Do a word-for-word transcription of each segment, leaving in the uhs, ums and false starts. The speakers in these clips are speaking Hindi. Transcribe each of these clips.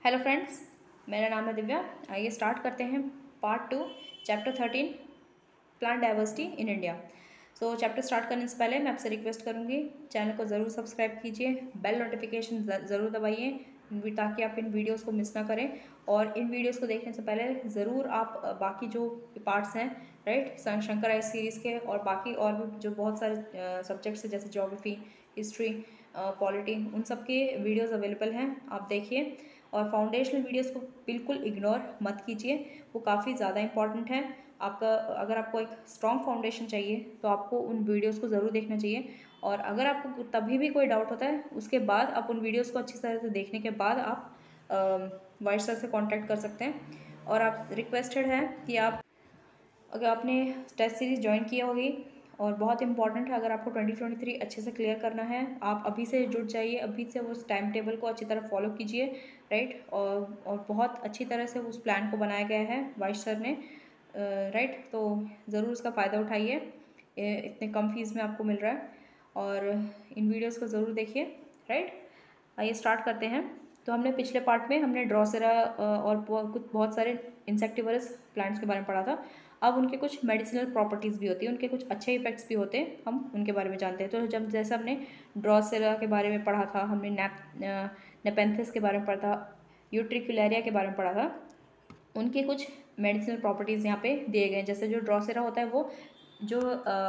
हेलो फ्रेंड्स, मेरा नाम है दिव्या। आइए स्टार्ट करते हैं part two, chapter thirteen, plant diversity in India. So chapter start करने से पहले मैं आपसे रिक्वेस्ट करूंगी, चैनल को ज़रूर सब्सक्राइब कीजिए, बेल नोटिफिकेशन ज़रूर दबाइए ताकि आप इन वीडियोस को मिस ना करें। और इन वीडियोस को देखने से पहले ज़रूर आप बाकी जो पार्ट्स हैं, राइट, शंकर आइस सीरीज़ के और बाकी और भी जो बहुत सारे सब्जेक्ट्स हैं जैसे ज्योग्राफी, हिस्ट्री, पॉलिटी, उन सब के वीडियोज़ अवेलेबल हैं, आप देखिए। और फाउंडेशनल वीडियोस को बिल्कुल इग्नोर मत कीजिए, वो काफ़ी ज़्यादा इंपॉर्टेंट है। आपका अगर आपको एक स्ट्रॉन्ग फाउंडेशन चाहिए तो आपको उन वीडियोस को ज़रूर देखना चाहिए। और अगर आपको तभी भी कोई डाउट होता है, उसके बाद आप उन वीडियोस को अच्छी तरह से देखने के बाद आप वाइस सर से कांटेक्ट कर सकते हैं। और आप रिक्वेस्टेड है कि आप अगर आपने टेस्ट सीरीज़ ज्वाइन की होगी और बहुत इंपॉर्टेंट है, अगर आपको ट्वेंटी ट्वेंटी थ्री अच्छे से क्लियर करना है, आप अभी से जुड़ जाइए, अभी से उस टाइम टेबल को अच्छी तरह फॉलो कीजिए, राइट। और और बहुत अच्छी तरह से उस प्लान को बनाया गया है वाइस सर ने, राइट। तो ज़रूर उसका फ़ायदा उठाइए, इतने कम फीस में आपको मिल रहा है। और इन वीडियोज़ को ज़रूर देखिए, राइट। आइए स्टार्ट करते हैं। तो हमने पिछले पार्ट में हमने ड्रोसेरा और कुछ बहुत सारे इंसेक्टिवरस प्लांट्स के बारे में पढ़ा था। अब उनके कुछ मेडिसिनल प्रॉपर्टीज़ भी होती है, उनके कुछ अच्छे इफेक्ट्स भी होते हैं, हम उनके बारे में जानते हैं। तो जब जैसे हमने ड्रोसेरा के बारे में पढ़ा था, हमने नैप नेपेंथिस के बारे में पढ़ा था, यूट्रिकुलेरिया के बारे में पढ़ा था, उनके कुछ मेडिसिनल प्रॉपर्टीज़ यहाँ पे दिए गए हैं। जैसे जो ड्रोसेरा होता है वो जो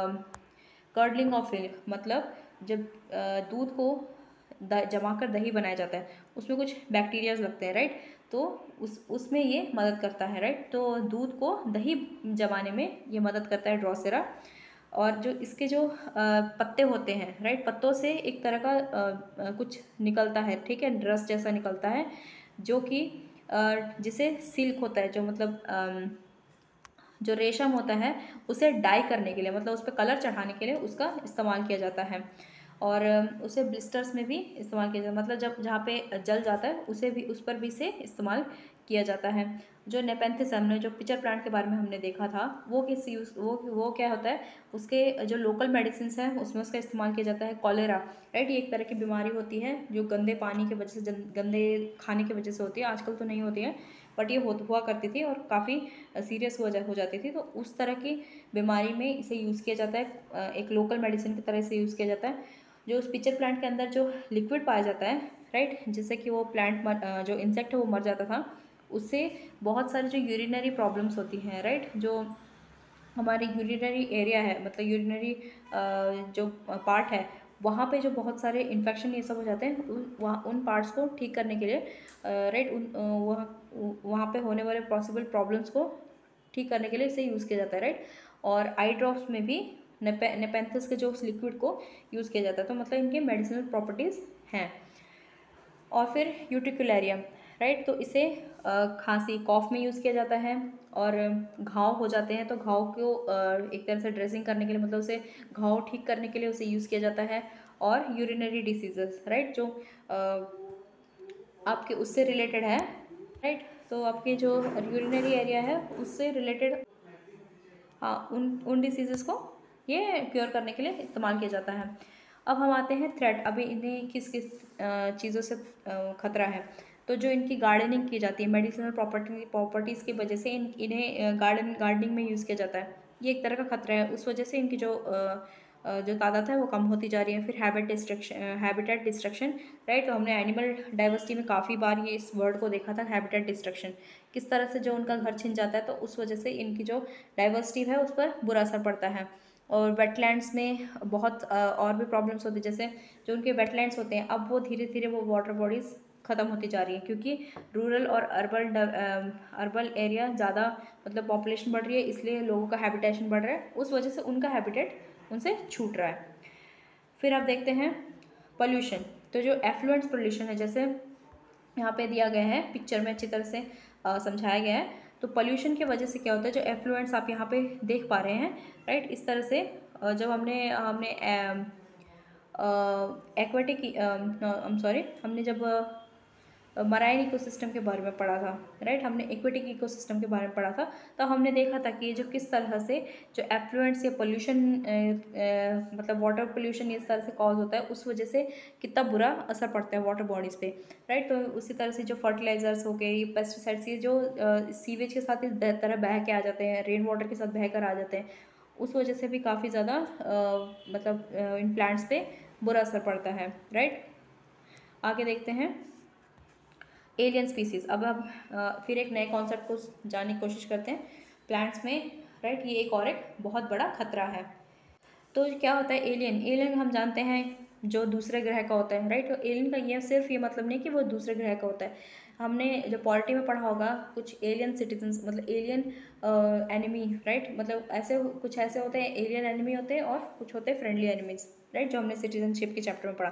कर्डलिंग ऑफ मिल्क, मतलब जब दूध को जमा कर दही बनाया जाता है, उसमें कुछ बैक्टीरियाज लगते हैं, राइट। तो उस उसमें ये मदद करता है, राइट। तो दूध को दही जमाने में ये मदद करता है ड्रोसेरा। और जो इसके जो पत्ते होते हैं, राइट, पत्तों से एक तरह का कुछ निकलता है, ठीक है, रस जैसा निकलता है, जो कि जिसे सिल्क होता है, जो मतलब जो रेशम होता है, उसे डाई करने के लिए, मतलब उस पर कलर चढ़ाने के लिए उसका इस्तेमाल किया जाता है। और उसे ब्लिस्टर्स में भी इस्तेमाल किया जाता है, मतलब जब जहाँ पे जल जाता है उसे भी, उस पर भी इसे इस्तेमाल किया जाता है। जो नेपेंथिस हमने जो पिचर प्लांट के बारे में हमने देखा था, वो किस यूज वो वो क्या होता है, उसके जो लोकल मेडिसिन हैं उसमें उसका इस्तेमाल किया जाता है। कॉलेरा, राइट, ये एक तरह की बीमारी होती है जो गंदे पानी की वजह से, गंदे खाने की वजह से होती है। आजकल तो नहीं होती है, बट ये हो हुआ करती थी और काफ़ी सीरियस हो जा हो जाती थी। तो उस तरह की बीमारी में इसे यूज़ किया जाता है, एक लोकल मेडिसिन की तरह से यूज़ किया जाता है। जो उस पिचर प्लांट के अंदर जो लिक्विड पाया जाता है, राइट, जिससे कि वो प्लांट मर, जो इंसेक्ट है वो मर जाता था, उससे बहुत सारी जो यूरिनरी प्रॉब्लम्स होती हैं, राइट, जो हमारी यूरिनरी एरिया है, मतलब यूरिनरी जो पार्ट है, वहाँ पे जो बहुत सारे इन्फेक्शन ये सब हो जाते हैं, वहाँ उन पार्ट्स को ठीक करने के लिए, राइट, उन वहाँ वहाँ पे होने वाले पॉसिबल प्रॉब्लम्स को ठीक करने के लिए इसे यूज़ किया जाता है, राइट। और आई ड्रॉप्स में भी नेपे नेपेंथिस के जो उस लिक्विड को यूज़ किया जाता है। तो मतलब इनके मेडिसिनल प्रॉपर्टीज़ हैं। और फिर यूट्रिकुलेरिया, राइट, तो इसे खांसी, कॉफ में यूज़ किया जाता है। और घाव हो जाते हैं तो घाव को एक तरह से ड्रेसिंग करने के लिए, मतलब उसे घाव ठीक करने के लिए उसे यूज़ किया जाता है। और यूरिनरी डिसीजेस, राइट, जो आपके उससे रिलेटेड है, राइट, तो आपके जो यूरिनरी एरिया है उससे रिलेटेड, हाँ, उन उन डिसीज़ेस को ये क्योर करने के लिए इस्तेमाल किया जाता है। अब हम आते हैं थ्रेट, अभी इन्हें किस किस चीज़ों से खतरा है। तो जो इनकी गार्डनिंग की जाती है, मेडिसिनल प्रॉपर्टी प्रॉपर्टीज़ की वजह से इन इन्हें गार्डन गार्डनिंग में यूज़ किया जाता है, ये एक तरह का खतरा है। उस वजह से इनकी जो जो तादाद है वो कम होती जा रही है। फिर habit destruction habitat destruction, right, तो हमने एनिमल डाइवर्सिटी में काफ़ी बार ये इस वर्ड को देखा था, हैबिटेट डिस्ट्रक्शन, किस तरह से जो उनका घर छिन जाता है, तो उस वजह से इनकी जो डाइवर्सिटी है उस पर बुरा असर पड़ता है। और वेटलैंड्स में बहुत और भी प्रॉब्लम्स होती है, जैसे जो उनके वेटलैंड्स होते हैं, अब वो धीरे धीरे वो वाटर बॉडीज़ ख़त्म होती जा रही है, क्योंकि रूरल और अर्बन अर्बन एरिया ज़्यादा, मतलब पॉपुलेशन बढ़ रही है, इसलिए लोगों का हैबिटेशन बढ़ रहा है, उस वजह से उनका हैबिटेट उनसे छूट रहा है। फिर आप देखते हैं पोल्यूशन, तो जो एफ्लुएंस पोल्यूशन है, जैसे यहाँ पे दिया गया है पिक्चर में अच्छी तरह से समझाया गया है। तो पोल्यूशन की वजह से क्या होता है, जो एफ्लुएंट्स आप यहाँ पे देख पा रहे हैं, राइट, इस तरह से जब हमने हमने एक्वेटिक, आई एम सॉरी, हमने जब मराइन इकोसिस्टम के बारे में पढ़ा था, राइट। हमने एक्वेटिक इकोसिस्टम के बारे में पढ़ा था। तो हमने देखा था कि जो किस तरह से जो एफ्लुएंट्स या पोल्यूशन मतलब वाटर पोल्यूशन इस तरह से कॉज होता है, उस वजह से कितना बुरा असर पड़ता है वाटर बॉडीज़ पे, राइट। तो उसी तरह से जो फर्टिलाइजर्स हो गए, ये पेस्टिसाइड्स, ये जो सीवेज के साथ इस तरह बह के आ जाते हैं, रेन वाटर के साथ बह कर आ जाते हैं, उस वजह से भी काफ़ी ज़्यादा मतलब इन प्लांट्स पे बुरा असर पड़ता है, राइट। आगे देखते हैं एलियन स्पीसीज़। अब हम फिर एक नए कॉन्सेप्ट को जानने की कोशिश करते हैं प्लांट्स में, राइट। ये एक और एक बहुत बड़ा खतरा है। तो क्या होता है एलियन? एलियन हम जानते हैं जो दूसरे ग्रह का होता है, राइट। तो एलियन का ये सिर्फ ये मतलब नहीं कि वो दूसरे ग्रह का होता है। हमने जो पॉलिटी में पढ़ा होगा, कुछ एलियन सिटीजन्स मतलब एलियन एनिमी, राइट। मतलब ऐसे कुछ ऐसे होते हैं एलियन एनिमी होते हैं और कुछ होते हैं फ्रेंडली एनिमीज, राइट, जो हमने सिटीजनशिप के चैप्टर में पढ़ा।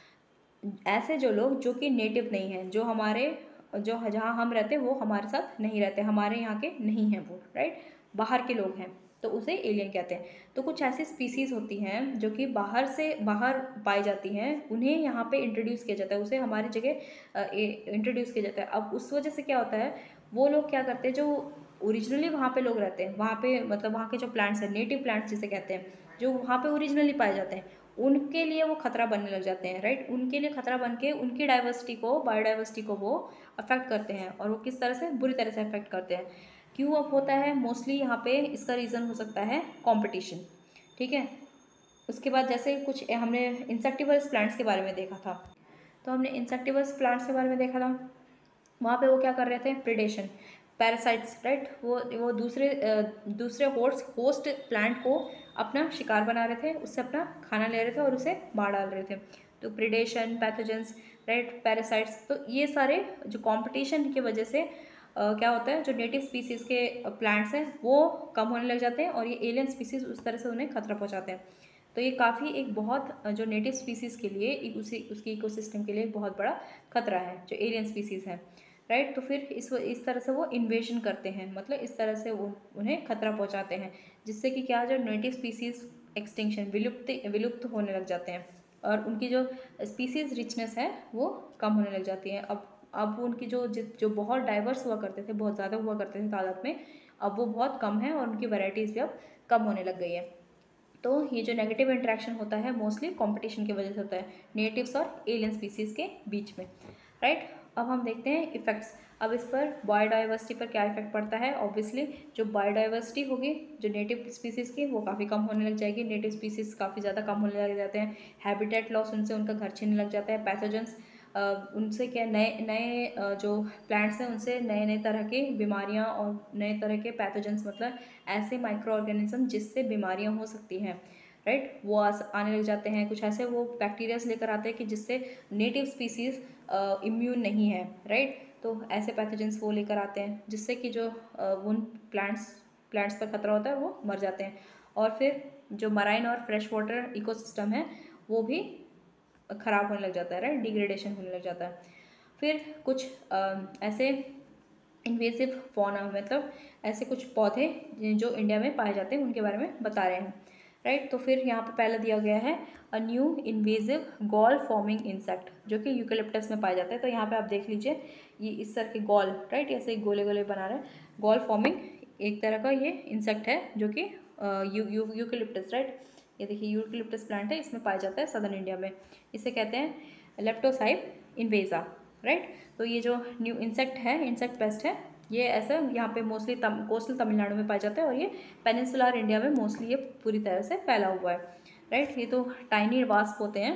ऐसे जो लोग जो कि नेटिव नहीं हैं, जो हमारे जो जहाँ हम रहते हैं वो हमारे साथ नहीं रहते, हमारे यहाँ के नहीं हैं वो, राइट, बाहर के लोग हैं, तो उसे एलियन कहते हैं। तो कुछ ऐसी स्पीसीज़ होती हैं जो कि बाहर से बाहर पाई जाती हैं, उन्हें यहाँ पे इंट्रोड्यूस किया जाता है, उसे हमारी जगह इंट्रोड्यूस किया जाता है। अब उस वजह से क्या होता है, वो लोग क्या करते हैं, जो ओरिजिनली वहाँ पे लोग रहते हैं, वहाँ पे मतलब वहाँ के जो प्लांट्स हैं, नेटिव प्लांट्स जिसे कहते हैं, जो वहाँ पे ओरिजिनली पाए जाते हैं, उनके लिए वो खतरा बनने लग जाते हैं, राइट। उनके लिए खतरा बन के उनकी डाइवर्सिटी को, बायोडाइवर्सिटी को वो अफेक्ट करते हैं, और वो किस तरह से? बुरी तरह से अफेक्ट करते हैं। क्यों अब होता है? मोस्टली यहाँ पे इसका रीज़न हो सकता है कंपटीशन, ठीक है। उसके बाद जैसे कुछ हमने इंसेक्टिवर्स प्लांट्स के बारे में देखा था, तो हमने इंसेक्टिवर्स प्लांट्स के बारे में देखा था, वहाँ पे वो क्या कर रहे थे? Predation, parasites, right. वो वो दूसरे दूसरे होस्ट होस्ट प्लांट को अपना शिकार बना रहे थे, उससे अपना खाना ले रहे थे और उसे मार डाल रहे थे। तो प्रिडेशन, पैथोजेंस, राइट, पैरासाइट्स, तो ये सारे जो कंपटीशन की वजह से Uh, क्या होता है, जो नेटिव स्पीसीज़ के प्लांट्स हैं वो कम होने लग जाते हैं, और ये एलियन स्पीसीज़ उस तरह से उन्हें खतरा पहुंचाते हैं। तो ये काफ़ी एक बहुत जो नेटिव स्पीसीज़ के लिए एक उसी उसकी इकोसिस्टम के लिए एक बहुत बड़ा खतरा है, जो एलियन स्पीसीज़ हैं, राइट। तो फिर इस इस तरह से वो इन्वेजन करते हैं, मतलब इस तरह से वो उन्हें खतरा पहुँचाते हैं, जिससे कि क्या, जो नेटिव स्पीसीज़ एक्सटिंक्शन, विलुप्त विलुप्त होने लग जाते हैं, और उनकी जो स्पीसीज़ रिचनेस है वो कम होने लग जाती है। अब अब उनकी जो जो बहुत डाइवर्स हुआ करते थे, बहुत ज़्यादा हुआ करते थे तादाद में, अब वो बहुत कम है, और उनकी वैराइटीज़ भी अब कम होने लग गई है। तो ये जो नेगेटिव इंटरेक्शन होता है मोस्टली कंपटीशन की वजह से होता है, नेटिव्स और एलियन स्पीसीज़ के बीच में, राइट। अब हम देखते हैं इफ़ेक्ट्स। अब इस पर बायोडाइवर्सिटी पर क्या इफेक्ट पड़ता है? ऑब्वियसली जो बायोडाइवर्सिटी होगी जो नेटिव स्पीसीज़ की, वो काफ़ी कम होने लग जाएगी, नेटिव स्पीसीज़ काफ़ी ज़्यादा कम होने लग जाते हैं, हैबिटेट लॉस, उनसे उनका घर छीनने लग जाता है, पैथोजेंस, उनसे क्या, नए नए जो प्लांट्स हैं उनसे नए नए तरह की बीमारियां और नए तरह के पैथोजेंस, मतलब ऐसे माइक्रो ऑर्गेनिज्म जिससे बीमारियां हो सकती हैं, राइट, वो आने लग जाते हैं। कुछ ऐसे वो बैक्टीरियाज लेकर आते हैं कि जिससे नेटिव स्पीसीज़ इम्यून नहीं है, राइट। तो ऐसे पैथोजेंस वो लेकर आते हैं जिससे कि जो उन प्लांट्स प्लांट्स पर खतरा होता है वो मर जाते हैं, और फिर जो मराइन और फ्रेश वाटर इकोसिस्टम है वो भी ख़राब होने लग जाता है, राइट, डिग्रेडेशन होने लग जाता है। फिर कुछ आ, ऐसे इन्वेसिव फौना, मतलब ऐसे कुछ पौधे जो इंडिया में पाए जाते हैं उनके बारे में बता रहे हैं, राइट। तो फिर यहाँ पे पहले दिया गया है a new invasive gall forming insect, जो कि यूकेलिप्टस में पाया जाता है। तो यहाँ पे आप देख लीजिए, ये इस तरह के गॉल, राइट, ऐसे गोले गोले बना रहे हैं, गॉल फॉर्मिंग एक तरह का ये इंसेक्ट है जो कि यू यू यूकेलिप्टस, राइट, ये देखिए यूकेलिप्टस प्लांट है, इसमें पाया जाता है सदर्न इंडिया में। इसे कहते हैं लेप्टोसाइप इन्वेजा, राइट। तो ये जो न्यू इंसेक्ट है, इंसेक्ट पेस्ट है, ये ऐसा यहाँ पे मोस्टली तम कोस्टल तमिलनाडु में पाया जाता है, और ये पेनिनसुलर इंडिया में मोस्टली ये पूरी तरह से फैला हुआ है, राइट। ये तो टाइनी वास्प होते हैं,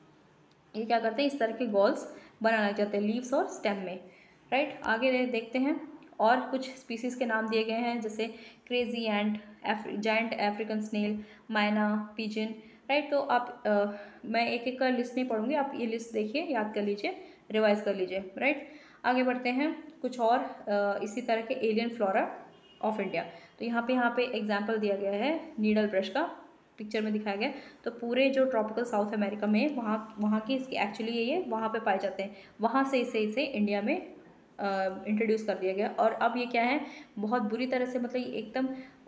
ये क्या करते हैं, इस तरह के गॉल्स बनाने लग जाते हैं लीव्स और स्टेम में, राइट। आगे देखते हैं और कुछ स्पीसीज़ के नाम दिए गए हैं, जैसे crazy ant, giant African snail, myna, pigeon, right. तो आप आ, मैं एक एक का लिस्ट नहीं पढ़ूंगी, आप ये लिस्ट देखिए, याद कर लीजिए, रिवाइज कर लीजिए, राइट। आगे बढ़ते हैं कुछ और आ, इसी तरह के एलियन फ्लोरा ऑफ इंडिया। तो यहाँ पे यहाँ पे एग्जाम्पल दिया गया है नीडल ब्रश का, पिक्चर में दिखाया गया। तो पूरे जो ट्रॉपिकल साउथ अमेरिका में वहाँ वहाँ की इसकी एक्चुअली ये वहाँ पे पाए जाते हैं, वहाँ से इसे इसे इंडिया में इंट्रोड्यूस कर दिया गया, और अब ये क्या है, बहुत बुरी तरह से मतलब एकदम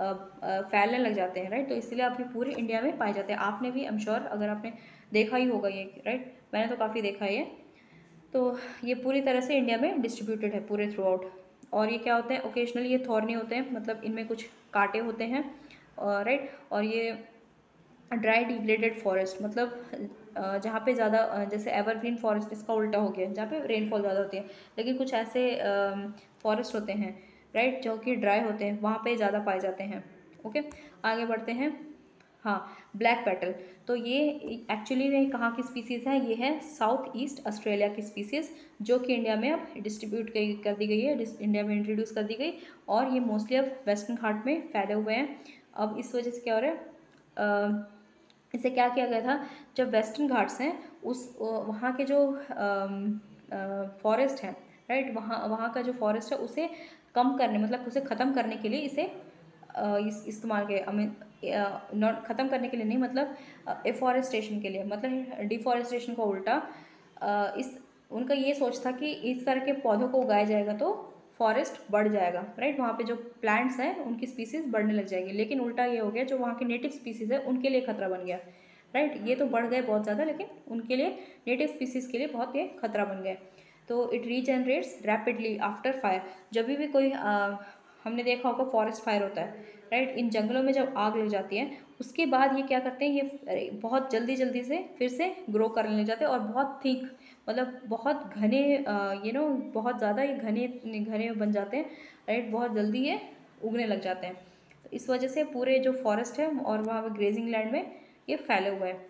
फैलने लग जाते हैं, राइट। तो इसलिए अब ये पूरे इंडिया में पाए जाते हैं। आपने भी आई एम श्योर अगर आपने देखा ही होगा ये, राइट, मैंने तो काफ़ी देखा है ये। तो ये पूरी तरह से इंडिया में डिस्ट्रीब्यूटेड है पूरे थ्रू आउट। और ये क्या होते हैं, ओकेजनली ये थॉर्नी होते हैं, मतलब इनमें कुछ कांटे होते हैं, और राइट। और ये ड्राई डिग्रेडेड फॉरेस्ट, मतलब जहाँ पे ज़्यादा, जैसे एवरग्रीन फॉरेस्ट इसका उल्टा हो गया, जहाँ पे रेनफॉल ज़्यादा होती है, लेकिन कुछ ऐसे फॉरेस्ट होते हैं राइट जो कि ड्राई होते हैं, वहाँ पे ज़्यादा पाए जाते हैं। ओके, आगे बढ़ते हैं। हाँ, ब्लैक पेटल, तो ये एक्चुअली में कहाँ की स्पीसीज़ है, ये है साउथ ईस्ट ऑस्ट्रेलिया की स्पीसीज़, जो कि इंडिया में अब डिस्ट्रीब्यूट कर दी गई है, इंडिया में इंट्रोड्यूस कर दी गई, और ये मोस्टली अब वेस्टर्न घाट में फैले हुए हैं। अब इस वजह से क्या हो रहा है, इसे क्या किया गया था, जब वेस्टर्न घाट्स हैं उस वहाँ के जो फॉरेस्ट है राइट, वहाँ वहाँ का जो फॉरेस्ट है उसे कम करने, मतलब उसे ख़त्म करने के लिए इसे इस इस्तेमाल के, आई मीन नॉट ख़त्म करने के लिए नहीं, मतलब एफॉरेस्टेशन के लिए, मतलब डिफॉरेस्टेशन का उल्टा। इस उनका ये सोच था कि इस तरह के पौधों को उगाया जाएगा तो फॉरेस्ट बढ़ जाएगा राइट, वहाँ पे जो प्लांट्स हैं उनकी स्पीसीज़ बढ़ने लग जाएगी, लेकिन उल्टा ये हो गया, जो वहाँ के नेटिव स्पीसीज़ है उनके लिए खतरा बन गया राइट। ये तो बढ़ गए बहुत ज़्यादा, लेकिन उनके लिए, नेटिव स्पीसीज़ के लिए बहुत ये खतरा बन गया। तो it regenerates rapidly after fire, जब भी कोई आ, हमने देखा होगा फॉरेस्ट फायर होता है राइट, इन जंगलों में जब आग लग जाती है उसके बाद ये क्या करते हैं, ये बहुत जल्दी जल्दी से फिर से ग्रो करने लग जाते हैं, और बहुत थिक, मतलब बहुत घने, यू नो बहुत ज़्यादा ये घने घने बन जाते हैं राइट, बहुत जल्दी ये उगने लग जाते हैं। तो इस वजह से पूरे जो फॉरेस्ट है और वहाँ पे ग्रेजिंग लैंड में ये फैले हुए हैं।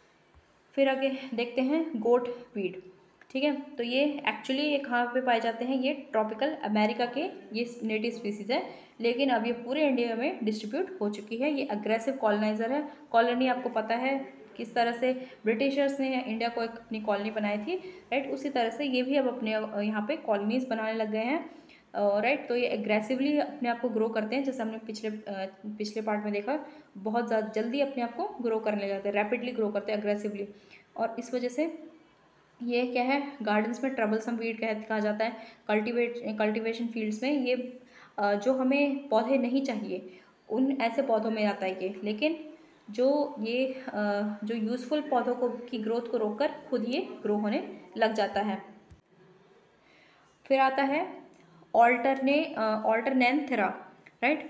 फिर आगे देखते हैं गोट वीड, ठीक है। तो ये एक्चुअली ये कहाँ पे पाए जाते हैं, ये ट्रॉपिकल अमेरिका के ये नेटिव स्पीसीज़ है, लेकिन अब ये पूरे इंडिया में डिस्ट्रीब्यूट हो चुकी है। ये अग्रेसिव कॉलोनाइजर है, कॉलोनी आपको पता है किस तरह से ब्रिटिशर्स ने इंडिया को एक अपनी कॉलोनी बनाई थी राइट, उसी तरह से ये भी अब अपने यहाँ पे कॉलोनीज बनाने लग गए हैं राइट। तो ये एग्रेसिवली अपने आप को ग्रो करते हैं, जैसे हमने पिछले पिछले पार्ट में देखा, बहुत ज़्यादा जल्दी अपने आप को ग्रो करने लग जाते हैं, रैपिडली ग्रो करते हैं एग्रेसिवली, और इस वजह से ये क्या है, गार्डन्स में ट्रबलसम वीड कह कहा जाता है। कल्टीवेट कल्टीवेशन फील्ड्स में ये जो हमें पौधे नहीं चाहिए उन ऐसे पौधों में आता है ये, लेकिन जो ये जो यूज़फुल पौधों को की ग्रोथ को रोककर खुद ये ग्रो होने लग जाता है। फिर आता है ऑल्टरने ऑल्टरनेंथेरा राइट,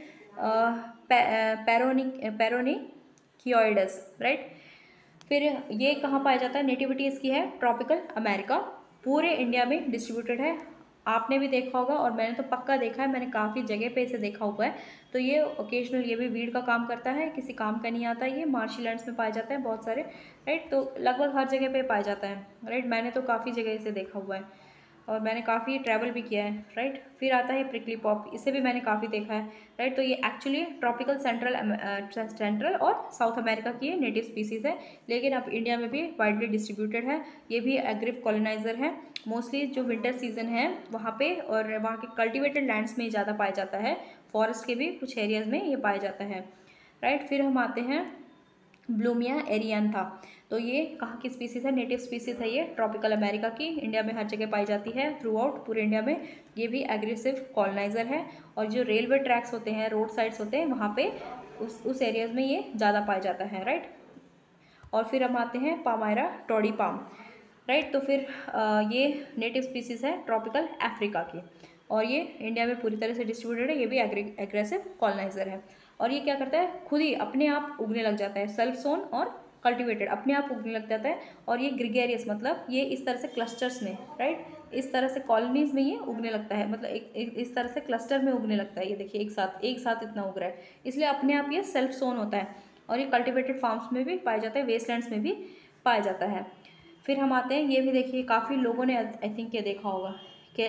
पैरोनी पैरोनिकियोइडस राइट। फिर ये कहाँ पाया जाता है, नेटिविटी इसकी है ट्रॉपिकल अमेरिका, पूरे इंडिया में डिस्ट्रीब्यूटेड है। आपने भी देखा होगा और मैंने तो पक्का देखा है, मैंने काफ़ी जगह पे इसे देखा हुआ है। तो ये ओकेजनल ये भी वीड का काम करता है, किसी काम का नहीं आता, ये मार्शी लैंड्स में पाए जाते हैं बहुत सारे राइट, तो लगभग हर जगह पे पाया जाता है राइट। मैंने तो काफ़ी जगह इसे देखा हुआ है और मैंने काफ़ी ट्रैवल भी किया है राइट। फिर आता है प्रिकली पॉप, इसे भी मैंने काफ़ी देखा है राइट। तो ये एक्चुअली ट्रॉपिकल सेंट्रल सेंट्रल और साउथ अमेरिका की नेटिव स्पीसीज़ है, लेकिन अब इंडिया में भी वाइडली डिस्ट्रीब्यूटेड है। ये भी एग्रिव कॉलोनाइजर है, मोस्टली जो विंटर सीजन है वहाँ पे और वहाँ के कल्टिवेटेड लैंड्स में ज़्यादा पाया जाता है, फॉरेस्ट के भी कुछ एरियाज़ में ये पाया जाता है राइट। फिर हम आते हैं ब्लूमिया एरियंथा, तो ये कहाँ की स्पीसीज़ है, नेटिव स्पीसीज़ है ये ट्रॉपिकल अमेरिका की, इंडिया में हर जगह पाई जाती है थ्रू आउट पूरे इंडिया में। ये भी एग्रेसिव कॉलोनाइजर है, और जो रेलवे ट्रैक्स होते हैं, रोड साइड्स होते हैं, वहाँ पे उस उस एरियाज़ में ये ज़्यादा पाया जाता है राइट। और फिर हम आते हैं पामायरा टोडी पाम राइट। तो फिर आ, ये नेटिव स्पीसीज़ है ट्रॉपिकल अफ्रीका की, और ये इंडिया में पूरी तरह से डिस्ट्रीब्यूटेड है। ये भी एग्रेसिव कॉलोनाइजर है, और ये क्या करता है, खुद ही अपने आप उगने लग जाता है, सेल्फ सोन और कल्टिवेटेड अपने आप उगने लग जाता है। और ये ग्रिगेरियस, मतलब ये इस तरह से क्लस्टर्स में राइट, इस तरह से कॉलोनीज में ये उगने लगता है, मतलब एक, एक इस तरह से क्लस्टर में उगने लगता है। ये देखिए एक साथ एक साथ इतना उग रहा है, इसलिए अपने आप ये सेल्फ सोन होता है। और ये कल्टिवेटेड फार्म्स में भी पाया जाता है, वेस्टलैंड्स में भी पाया जाता है। फिर हम आते हैं, ये भी देखिए काफ़ी लोगों ने आई थिंक ये देखा होगा कि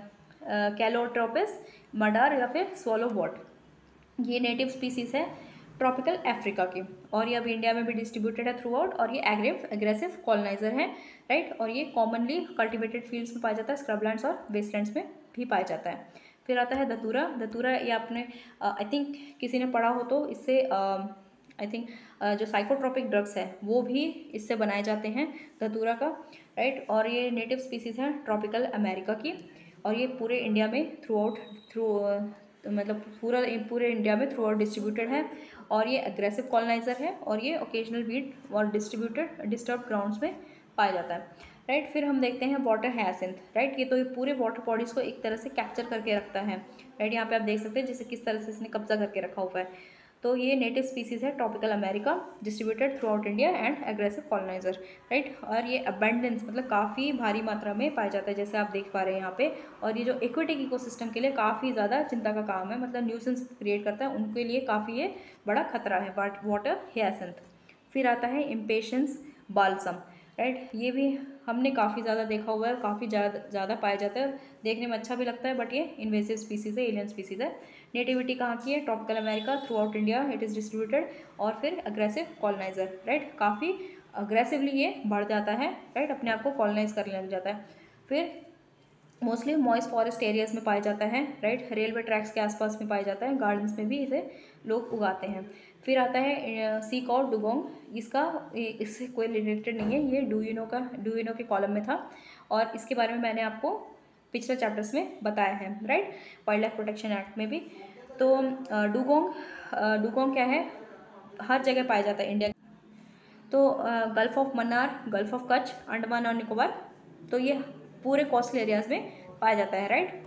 कैलोट्रोपिस मडार या फिर स्वॉलो वॉट, ये नेटिव स्पीसीज़ है ट्रॉपिकल अफ्रीका की, और ये अब इंडिया में भी डिस्ट्रीब्यूटेड है थ्रू आउट, और ये एग्रेव एग्रेसिव कॉलोनाइजर है राइट। और ये कॉमनली कल्टिवेटेड फील्ड्स में पाया जाता है, स्क्रबलैंड्स और वेस्टलैंड्स में भी पाया जाता है। फिर आता है धतूरा। धतूरा ये आपने आई थिंक किसी ने पढ़ा हो तो, इससे आई थिंक जो साइकोट्रोपिक ड्रग्स है वो भी इससे बनाए जाते हैं, धतूरा का राइट। और ये नेटिव स्पीसीज़ है ट्रॉपिकल अमेरिका की, और ये पूरे इंडिया में थ्रू आउट थ्रू मतलब पूरा पूरे इंडिया में थ्रू आउट डिस्ट्रीब्यूटेड है। और ये एग्रेसिव कॉलोनाइजर है, और ये ओकेजनल वीड और डिस्ट्रीब्यूटेड डिस्टर्ब ग्राउंड्स में पाया जाता है राइट। फिर हम देखते हैं वाटर हायसिंथ, राइट। ये तो ये पूरे वाटर बॉडीज़ को एक तरह से कैप्चर करके रखता है, राइट। यहाँ पे आप देख सकते हैं जैसे किस तरह से इसने कब्जा करके रखा हुआ है। तो ये नेटिव स्पीसीज़ है tropical America, distributed throughout India and aggressive coloniser, right. और ये अबेंडेंस मतलब काफ़ी भारी मात्रा में पाया जाता है, जैसे आप देख पा रहे हैं यहाँ पे। और ये जो एक्वेटिक इकोसिस्टम के लिए काफ़ी ज़्यादा चिंता का काम है, मतलब न्यूसेंस क्रिएट करता है, उनके लिए काफ़ी ये बड़ा खतरा है वाटर हायसिंथ। फिर आता है इम्पेशंस बाल्सम, राइट। ये भी हमने काफ़ी ज़्यादा देखा हुआ है, काफ़ी ज़्यादा ज़्यादा पाया जाता है, देखने में अच्छा भी लगता है, बट ये इन्वेसिव स्पीसीज़ है, एलियन स्पीसीज़ है। नेटिविटी कहाँ की है? Tropical America, throughout India it is distributed. और फिर अग्रेसिव कॉलोनाइजर, राइट। काफ़ी अग्रेसिवली ये बढ़ जाता है, राइट, अपने आप को कॉलोनाइज करने लग जाता है। फिर मोस्टली मॉइस्ट फॉरेस्ट एरियाज़ में पाया जाता है, राइट। रेलवे ट्रैक्स के आसपास में पाया जाता है, गार्डन्स में भी इसे लोग उगाते हैं। फिर आता है सी कॉ डुगोंग, इसका इससे कोई रिलेटेड नहीं है, ये डुइनो का डुइनो के कॉलम में था, और इसके बारे में मैंने आपको पिछले चैप्टर्स में बताया है, right, wildlife protection act में भी। तो डुगोंग डुगोंग क्या है? हर जगह पाया जाता है इंडिया। तो Gulf of Mannar, Gulf of Kutch, Andaman और निकोबार, तो ये पूरे कोस्टल एरियाज़ में पाया जाता है, right,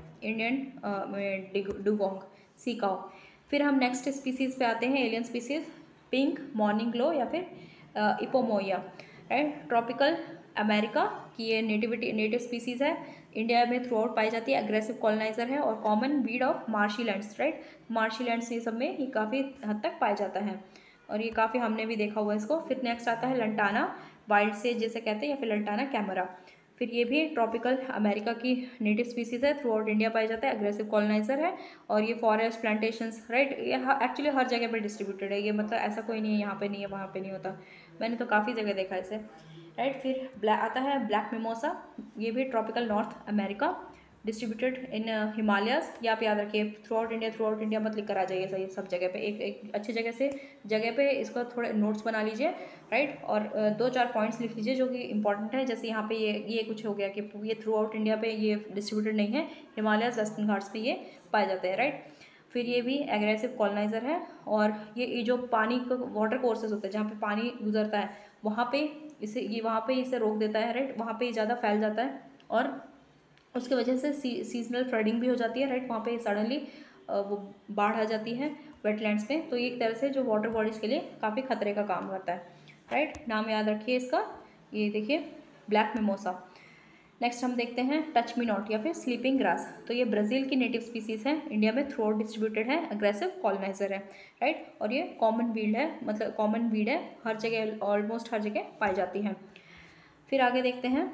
Indian dugong sea cow. फिर हम नेक्स्ट स्पीसीज़ पे आते हैं, alien species, pink morning glow या फिर इपोमोइया, राइट। ट्रॉपिकल अमेरिका की ये नेटिविटी नेटिव स्पीसीज़ है, इंडिया में थ्रू आउट पाई जाती है, अग्रेसिव कॉलोनाइजर है और common weed of marshy lands, right. Marshy lands ये सब में ये काफ़ी हद तक पाया जाता है, और ये काफ़ी हमने भी देखा हुआ है इसको। फिर नेक्स्ट आता है लंटाना वाइल्ड सेज जैसे कहते हैं, या फिर लंटाना कैमरा। फिर ये भी ट्रॉपिकल अमेरिका की नेटिव स्पीसीज़ है, थ्रू आउट इंडिया पाया जाता है, अग्रेसिव कॉलोनाइजर है, और ये फॉरेस्ट प्लांटेशंस, राइट, ये एक्चुअली हर जगह पे डिस्ट्रीब्यूटेड है, ये मतलब ऐसा कोई नहीं है यहाँ पे नहीं है वहाँ पे नहीं होता, मैंने तो काफ़ी जगह देखा है इसे, राइट। फिर ब्लैक आता है ब्लैक मिमोसा, ये भी tropical North America, distributed in Himalayas. ये आप याद रखिए, throughout India throughout India मत लिख कर आ जाइए सही सब जगह पे, एक एक अच्छी जगह से जगह पे इसको थोड़े नोट्स बना लीजिए, राइट, और दो चार पॉइंट्स लिख लीजिए जो कि इंपॉर्टेंट है। जैसे यहाँ पे ये ये कुछ हो गया कि ये थ्रू आउट इंडिया पे ये डिस्ट्रीब्यूटेड नहीं है, हिमालयाज वेस्टर्न घाट्स पे ये पाए जाते हैं, राइट। फिर ये भी एग्रेसिव कॉलोनाइजर है, और ये ये जो पानी का वाटर कोर्सेज होते हैं जहाँ पे पानी गुजरता है वहाँ पे इसे ये वहाँ पे इसे रोक देता है, राइट, वहाँ पे ज़्यादा फैल जाता है, और उसकी वजह से सी सीजनल फ्लडिंग भी हो जाती है, राइट, वहाँ पे सडनली वो बाढ़ आ जाती है वेटलैंड्स में। तो ये एक तरह से जो वाटर बॉडीज़ के लिए काफ़ी खतरे का काम करता है, राइट। नाम याद रखिए इसका, ये देखिए ब्लैक मिमोसा। नेक्स्ट हम देखते हैं टच मी नॉट या फिर स्लीपिंग ग्रास, तो ये ब्राज़ील की नेटिव स्पीसीज़ है, इंडिया में थ्रू आउट डिस्ट्रीब्यूटेड है, अग्रेसिव कॉलोनाइजर है, राइट, और ये कॉमन वीड है, मतलब कॉमन वीड है, हर जगह ऑलमोस्ट हर जगह पाई जाती है। फिर आगे देखते हैं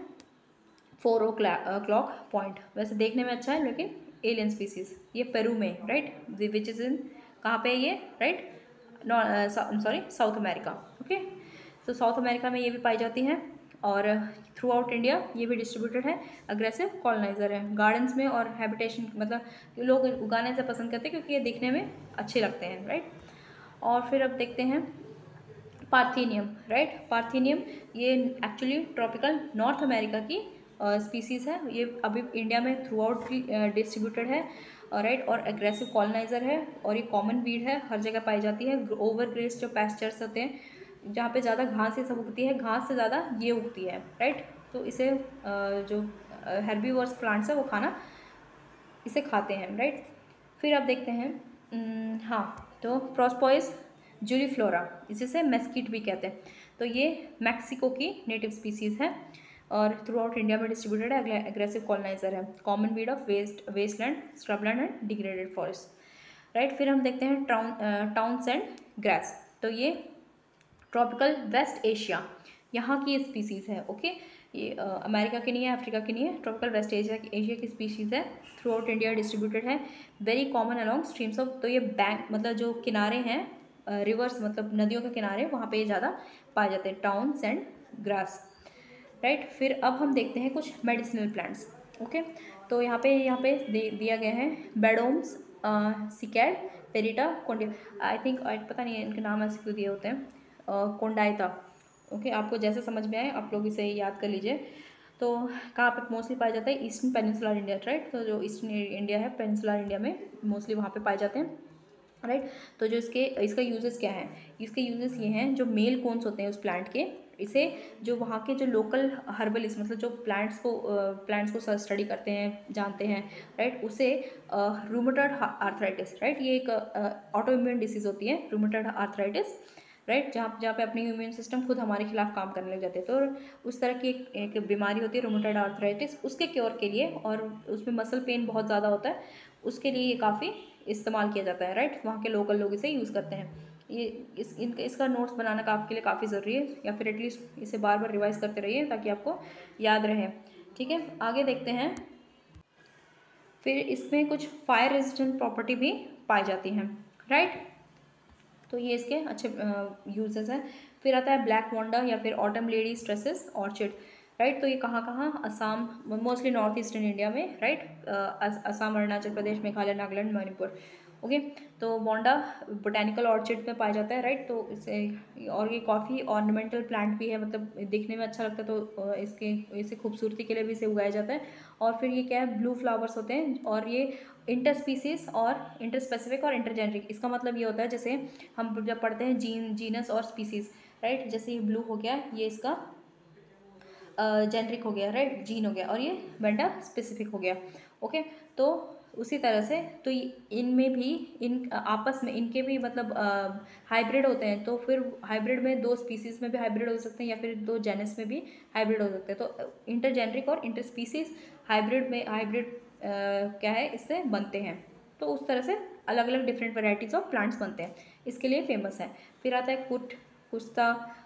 फोर ओ क्लॉक पॉइंट, वैसे देखने में अच्छा है लेकिन एलियन स्पीसीज़, ये पेरू में, राइट, विच इज़ इन कहाँ पे ये, right, sorry South America, okay. तो साउथ अमेरिका में ये भी पाई जाती हैं, और थ्रू आउट इंडिया ये भी डिस्ट्रीब्यूटेड है, अग्रेसिव कॉलोनाइजर है, गार्डन्स में और हैबिटेशन, मतलब लोग उगाने से पसंद करते हैं क्योंकि ये दिखने में अच्छे लगते हैं, राइट। और फिर अब देखते हैं पार्थेनियम, राइट, पार्थेनियम ये एक्चुअली ट्रॉपिकल नॉर्थ अमेरिका की स्पीसीज़ है, ये अभी इंडिया में थ्रू आउट डिस्ट्रीब्यूटेड है, राइट, और एग्रेसिव कॉलोनाइजर है, और ये कॉमन वीड है, हर जगह पाई जाती है। ओवर ग्रेस जो पैस्चर्स होते हैं जहाँ पे ज़्यादा घास ये सब उगती है, घास से ज़्यादा ये उगती है, राइट, तो इसे जो हेर्बीवर्स प्लांट्स है वो खाना इसे खाते हैं, राइट। फिर आप देखते हैं हाँ, तो प्रोस्पोइस जूलीफ्लोरा, इसी से मेस्कीट भी कहते हैं, तो ये मैक्सिको की नेटिव स्पीसीज़ है, और थ्रू आउट इंडिया में डिस्ट्रीब्यूटेड है, एग्रेसिव कॉलोनाइजर है, common weed of waste wasteland, scrubland and degraded forest, right. फिर हम देखते हैं टाउन टाउनसेंड ग्रास, तो ये ट्रॉपिकल वेस्ट एशिया यहाँ की स्पीसीज़ है, ओके, ये अमेरिका की नहीं है, अफ्रीका की नहीं है, ट्रॉपिकल वेस्ट एशिया की एशिया की स्पीशीज़ है, थ्रू आउट इंडिया डिस्ट्रीब्यूटेड है, very common along streams of, तो ये बैंक मतलब जो किनारे हैं रिवर्स मतलब नदियों के किनारे वहाँ पे ये ज़्यादा पाए जाते हैं, टाउन्स एंड ग्रास, राइट। फिर अब हम देखते हैं कुछ मेडिसिनल प्लांट्स, ओके, तो यहाँ पे यहाँ पे दे, दिया गया है बेडोम्स, सिकैड, पेरिटा, कोंडिया, आई थिंक पता नहीं है इनके नाम ऐसे क्यों दिए होते हैं, कोंडाइता, ओके, आपको जैसे समझ में आए आप लोग इसे याद कर लीजिए। तो कहाँ पे मोस्टली पाया जाता है? ईस्टर्न पेनिनसुलर इंडिया, राइट, तो जो ईस्टर्न इंडिया है पेनिनसुलर इंडिया में मोस्टली वहाँ पे पाए जाते हैं, राइट। तो जो इसके इसका यूजेस क्या है? इसके यूजेस ये हैं, जो मेल कोन्स होते हैं उस प्लांट के, इसे जो वहाँ के जो लोकल हर्बलिस्ट मतलब जो प्लांट्स को प्लांट्स को स्टडी करते हैं जानते हैं, राइट, उसे रूमेटॉइड आर्थराइटिस, राइट, ये एक ऑटो इम्यून डिसीज होती है रूमेटॉइड आर्थराइटिस, राइट, जहाँ जहाँ पे अपनी इम्यून सिस्टम खुद हमारे खिलाफ काम करने लग जाते हैं। तो उस तरह की एक, एक बीमारी होती है रूमेटॉइड आर्थराइटिस, उसके क्योर के लिए, और उसमें मसल पेन बहुत ज़्यादा होता है, उसके लिए ये काफ़ी इस्तेमाल किया जाता है, राइट, वहाँ के लोकल लोग इसे यूज़ करते हैं। ये इस इनका इसका नोट्स बनाना का आपके लिए काफ़ी ज़रूरी है, या फिर एटलीस्ट इसे बार बार रिवाइज करते रहिए ताकि आपको याद रहे। ठीक है, आगे देखते हैं। फिर इसमें कुछ फायर रेजिस्टेंट प्रॉपर्टी भी पाई जाती हैं, राइट, तो ये इसके अच्छे यूजेस हैं। फिर आता है ब्लैक वांडा या फिर autumn lady tresses orchid, right, तो ये कहाँ कहाँ, Assam, mostly north eastern India में, राइट, असम, अरुणाचल प्रदेश, मेघालय, नागालैंड, मणिपुर। ओके, तो वांडा बोटेनिकल ऑर्चिड में पाया जाता है, राइट, तो इसे, और ये काफ़ी ऑर्नामेंटल प्लांट भी है, मतलब दिखने में अच्छा लगता है, तो इसके इसे खूबसूरती के लिए भी इसे उगाया जाता है। और फिर ये क्या है, ब्लू फ्लावर्स होते हैं, और ये इंटर स्पीसीज और इंटर स्पेसिफिक और इंटरजेनरिक, इसका मतलब ये होता है जैसे हम जब पढ़ते हैं जीन जीनस और स्पीसीज, राइट, जैसे ये ब्लू हो गया, ये इसका जेनरिक हो गया, राइट, जीन हो गया, और ये बेटा स्पेसिफिक हो गया। ओके, तो उसी तरह से तो इनमें भी इन आपस में इनके भी मतलब हाइब्रिड होते हैं, तो फिर हाइब्रिड में दो स्पीसीज में भी हाइब्रिड हो सकते हैं, या फिर दो जेनस में भी हाइब्रिड हो सकते हैं। तो इंटरजेनरिक और इंटर स्पीसीज हाइब्रिड में हाइब्रिड क्या है, इससे बनते हैं। तो उस तरह से अलग अलग डिफरेंट वेराइटीज़ ऑफ प्लांट्स बनते हैं, इसके लिए फेमस है। फिर आता है कुट, कुश्ता,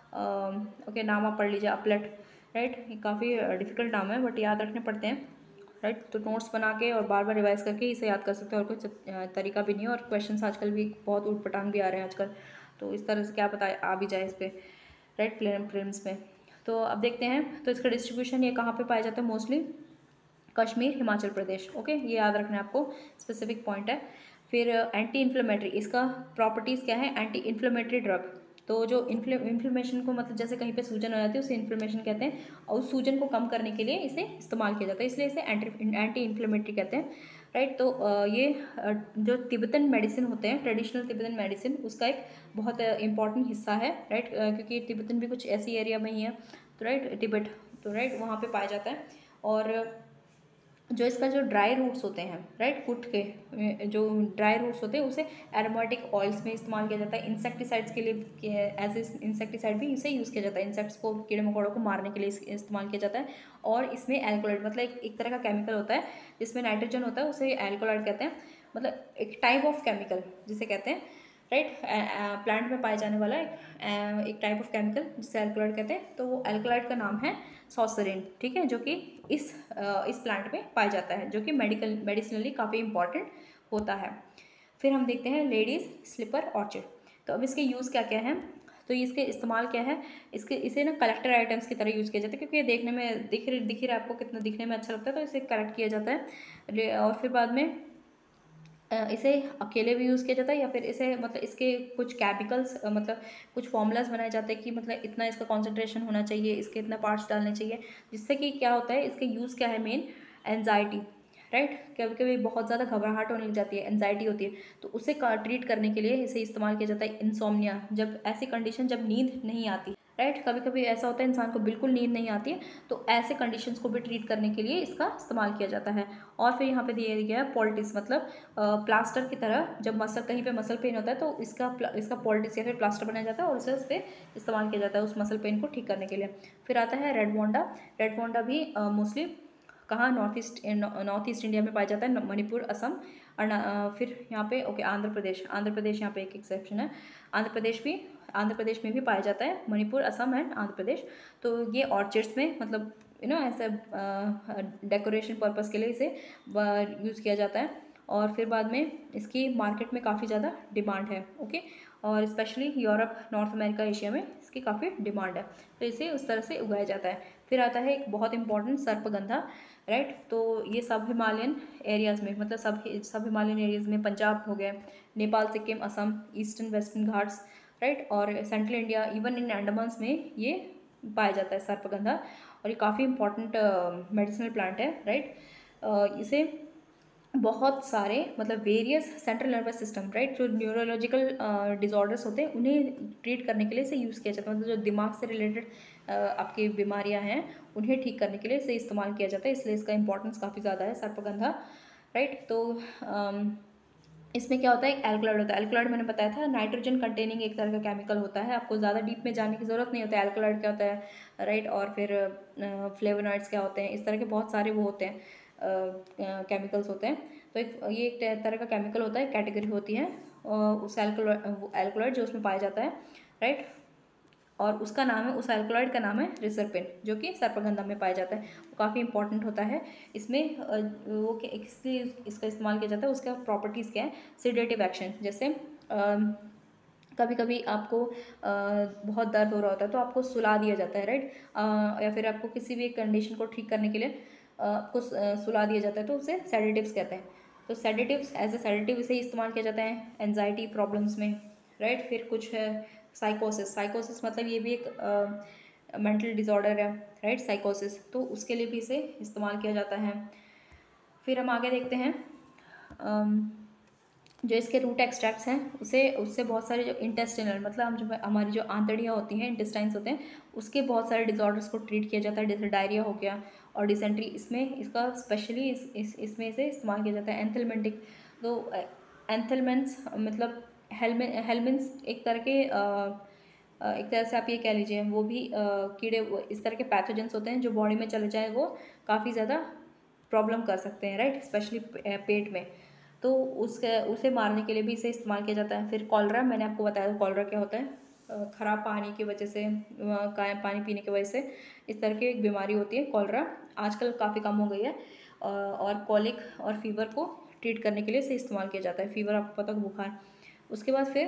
ओके, नाम आप पढ़ लीजिए, अपलट, राइट, ये काफ़ी डिफिकल्ट नाम है बट याद रखने पड़ते हैं, राइट, तो नोट्स बना के और बार बार रिवाइज करके इसे याद कर सकते हैं, और कुछ तरीका भी नहीं है, और क्वेश्चंस आजकल भी बहुत उटपटांग भी आ रहे हैं आजकल, तो इस तरह से क्या पता आ भी जाए इस पर, राइट, प्रीलिम्स में। तो अब देखते हैं, तो इसका डिस्ट्रीब्यूशन ये कहाँ पे पाया जाता है, मोस्टली कश्मीर, हिमाचल प्रदेश। ओके, ये याद रखना है आपको, स्पेसिफिक पॉइंट है। फिर एंटी इन्फ्लेमेटरी, इसका प्रॉपर्टीज़ क्या है, एंटी इन्फ्लेमेटरी ड्रग, तो जो इन्फ्ले इन्फ्लेमेशन को मतलब जैसे कहीं पे सूजन हो जाती है उसे इन्फ्लेमेशन कहते हैं, और उस सूजन को कम करने के लिए इसे इस्तेमाल किया जाता है, इसलिए इसे एंटी एंटी इन्फ्लेमेटरी कहते हैं, राइट। तो ये जो तिब्बतन मेडिसिन होते हैं, ट्रेडिशनल तिब्बतन मेडिसिन, उसका एक बहुत इंपॉर्टेंट हिस्सा है, राइट, क्योंकि तिब्बतन भी कुछ ऐसी एरिया में ही है, तो राइट, तिब्बत, तो राइट, वहाँ पर पाया जाता है। और जो इसका जो ड्राई रूट्स होते हैं, राइट, कुट के जो ड्राई रूट्स होते हैं उसे एरोमेटिक ऑयल्स में इस्तेमाल किया जाता है, इंसेक्टिसाइड्स के लिए, एज ए इंसेक्टिसाइड भी इसे यूज़ किया जाता है, इंसेक्ट्स को, कीड़े मकोड़ों को मारने के लिए इस्तेमाल किया जाता है। और इसमें एल्कोलाइड मतलब एक, एक तरह का केमिकल होता है जिसमें नाइट्रोजन होता है, उसे एल्कोलाइड कहते हैं, मतलब एक टाइप ऑफ केमिकल जिसे कहते हैं, राइट, प्लांट में पाए जाने वाला एक एक टाइप ऑफ केमिकल जिसे एल्कोलाइड कहते हैं, तो वो एल्कोलाइड का नाम है सॉसरिन, ठीक है, जो कि इस इस प्लांट में पाया जाता है, जो कि मेडिकल मेडिसिनली काफ़ी इंपॉर्टेंट होता है। फिर हम देखते हैं लेडीज़ स्लीपर ऑर्चिड, तो अब इसके यूज़ क्या क्या हैं, तो इसके इस्तेमाल क्या है, इसके इसे ना कलेक्टर आइटम्स की तरह यूज़ किया जाता है, क्योंकि ये देखने में दिख दिख ही रहा है आपको कितना दिखने में अच्छा लगता है, तो इसे कलेक्ट किया जाता है। और फिर बाद में इसे अकेले भी यूज़ किया जाता है, या फिर इसे मतलब इसके कुछ केमिकल्स मतलब कुछ फॉर्मूलाज बनाए जाते हैं कि मतलब इतना इसका कॉन्सेंट्रेशन होना चाहिए, इसके इतना पार्ट्स डालने चाहिए, जिससे कि क्या होता है, इसके यूज़ क्या है मेन, एनजाइटी, राइट, कभी कभी बहुत ज़्यादा घबराहट होने लग जाती है, एनजाइटी होती है, तो उसे ट्रीट करने के लिए इसे इस्तेमाल किया जाता है। इंसोम्निया, जब ऐसी कंडीशन जब नींद नहीं आती, राइट, कभी कभी ऐसा होता है इंसान को बिल्कुल नींद नहीं आती है, तो ऐसे कंडीशंस को भी ट्रीट करने के लिए इसका इस्तेमाल किया जाता है। और फिर यहाँ पे दिया गया है पोल्टिस, मतलब प्लास्टर की तरह, जब मसल कहीं पे मसल पेन होता है तो इसका इसका पोल्टिस या फिर प्लास्टर बनाया जाता है और उसे उस पर इस्तेमाल किया जाता है उस मसल पेन को ठीक करने के लिए। फिर आता है रेड वांडा, रेड वांडा भी मोस्टली कहाँ, north east north east India में पाया जाता है, मणिपुर, असम, और फिर यहाँ पे ओके आंध्र प्रदेश, आंध्र प्रदेश यहाँ पे एक एक्सेप्शन है, आंध्र प्रदेश भी आंध्र प्रदेश में भी पाया जाता है, मणिपुर, असम एंड आंध्र प्रदेश। तो ये ऑर्चिड्स में मतलब यू नो ऐसे डेकोरेशन पर्पस के लिए इसे यूज़ किया जाता है, और फिर बाद में इसकी मार्केट में काफ़ी ज़्यादा डिमांड है, ओके, और specially Europe, north America, Asia में इसकी काफ़ी डिमांड है, तो इसे उस तरह से उगाया जाता है। फिर आता है एक बहुत इंपॉर्टेंट सर्पगंधा, राइट, तो ये सब हिमालयन एरियाज़ में, मतलब सब सब हिमालयन एरियाज़ में, पंजाब हो गए, Nepal, Sikkim, Assam, eastern western Ghats, right, और central India, even in Andamans में ये पाया जाता है सर्पगंधा, और ये काफ़ी इंपॉर्टेंट मेडिसिनल प्लांट है, राइट। uh, इसे बहुत सारे मतलब various central nervous system, right, जो न्यूरोलॉजिकल डिसऑर्डर्स होते हैं उन्हें ट्रीट करने के लिए इसे यूज़ किया जाता है, मतलब जो दिमाग से रिलेटेड आपकी बीमारियां हैं उन्हें ठीक करने के लिए इसे इस्तेमाल किया जाता है, इसलिए इसका इंपॉर्टेंस काफ़ी ज़्यादा है सर्पगंधा, राइट। तो अम, इसमें क्या होता है, एक एल्कलॉइड होता है। एल्कलॉइड मैंने बताया था नाइट्रोजन कंटेनिंग एक तरह का केमिकल होता है, आपको ज़्यादा डीप में जाने की ज़रूरत नहीं होता है एल्कलॉइड क्या होता है, राइट। और फिर फ्लेवोनॉइड्स क्या होते हैं, इस तरह के बहुत सारे वो होते हैं केमिकल्स होते हैं। तो एक ये एक तरह का केमिकल होता है, कैटेगरी होती है उस एल्कलॉइड एल्कलॉइड जो उसमें पाया जाता है, राइट। और उसका नाम है, उस एल्कलॉइड का नाम है रिसरपिन, जो कि सर्पगंधा में पाया जाता है। वो काफ़ी इंपॉर्टेंट होता है। इसमें वो इसलिए इसका इस्तेमाल किया जाता है, उसका प्रॉपर्टीज़ क्या है, सिडेटिव एक्शन, जैसे कभी कभी आपको आ, बहुत दर्द हो रहा होता है तो आपको सुला दिया जाता है, राइट। या फिर आपको किसी भी कंडीशन को ठीक करने के लिए आपको सुला दिया जाता है, तो उसे सेडेटिव्स कहते हैं। तो सेडेटिव्स एज ए सेडेटिव इसे इस्तेमाल किया जाता है एनजाइटी प्रॉब्लम्स में, राइट। फिर कुछ है साइकोसिस, साइकोसिस मतलब ये भी एक मेंटल डिसऑर्डर है, राइट, साइकोसिस, तो उसके लिए भी इसे इस्तेमाल किया जाता है। फिर हम आगे देखते हैं um, जो इसके रूट एक्सट्रैक्ट्स हैं उसे उससे बहुत सारे जो इंटेस्टिनल मतलब हम जो हमारी जो आंतड़ियाँ होती हैं, इंटेस्टाइन्स होते हैं, उसके बहुत सारे डिसऑर्डर्स को ट्रीट किया जाता है, जैसे डायरिया हो गया और डिसेंट्री, इसमें इसका स्पेशली इस, इस इसमें इसे इस्तेमाल किया जाता है। एंथेलमेंटिक, तो एंथेलमेंट्स मतलब हेलमिन हेलमिन्स एक तरह के एक तरह से आप ये कह लीजिए वो भी कीड़े इस तरह के पैथोजेंस होते हैं जो बॉडी में चले जाए वो काफ़ी ज़्यादा प्रॉब्लम कर सकते हैं, राइट, स्पेशली पेट में, तो उसके उसे मारने के लिए भी इसे इस्तेमाल किया जाता है। फिर कॉलरा, मैंने आपको बताया कॉलरा क्या होता है, ख़राब पानी की वजह से, पानी पीने की वजह से इस तरह की एक बीमारी होती है कॉलरा, आजकल काफ़ी कम हो गई है। और कॉलिक और फीवर को ट्रीट करने के लिए इसे इस्तेमाल किया जाता है, फीवर आपको पता है बुखार। उसके बाद फिर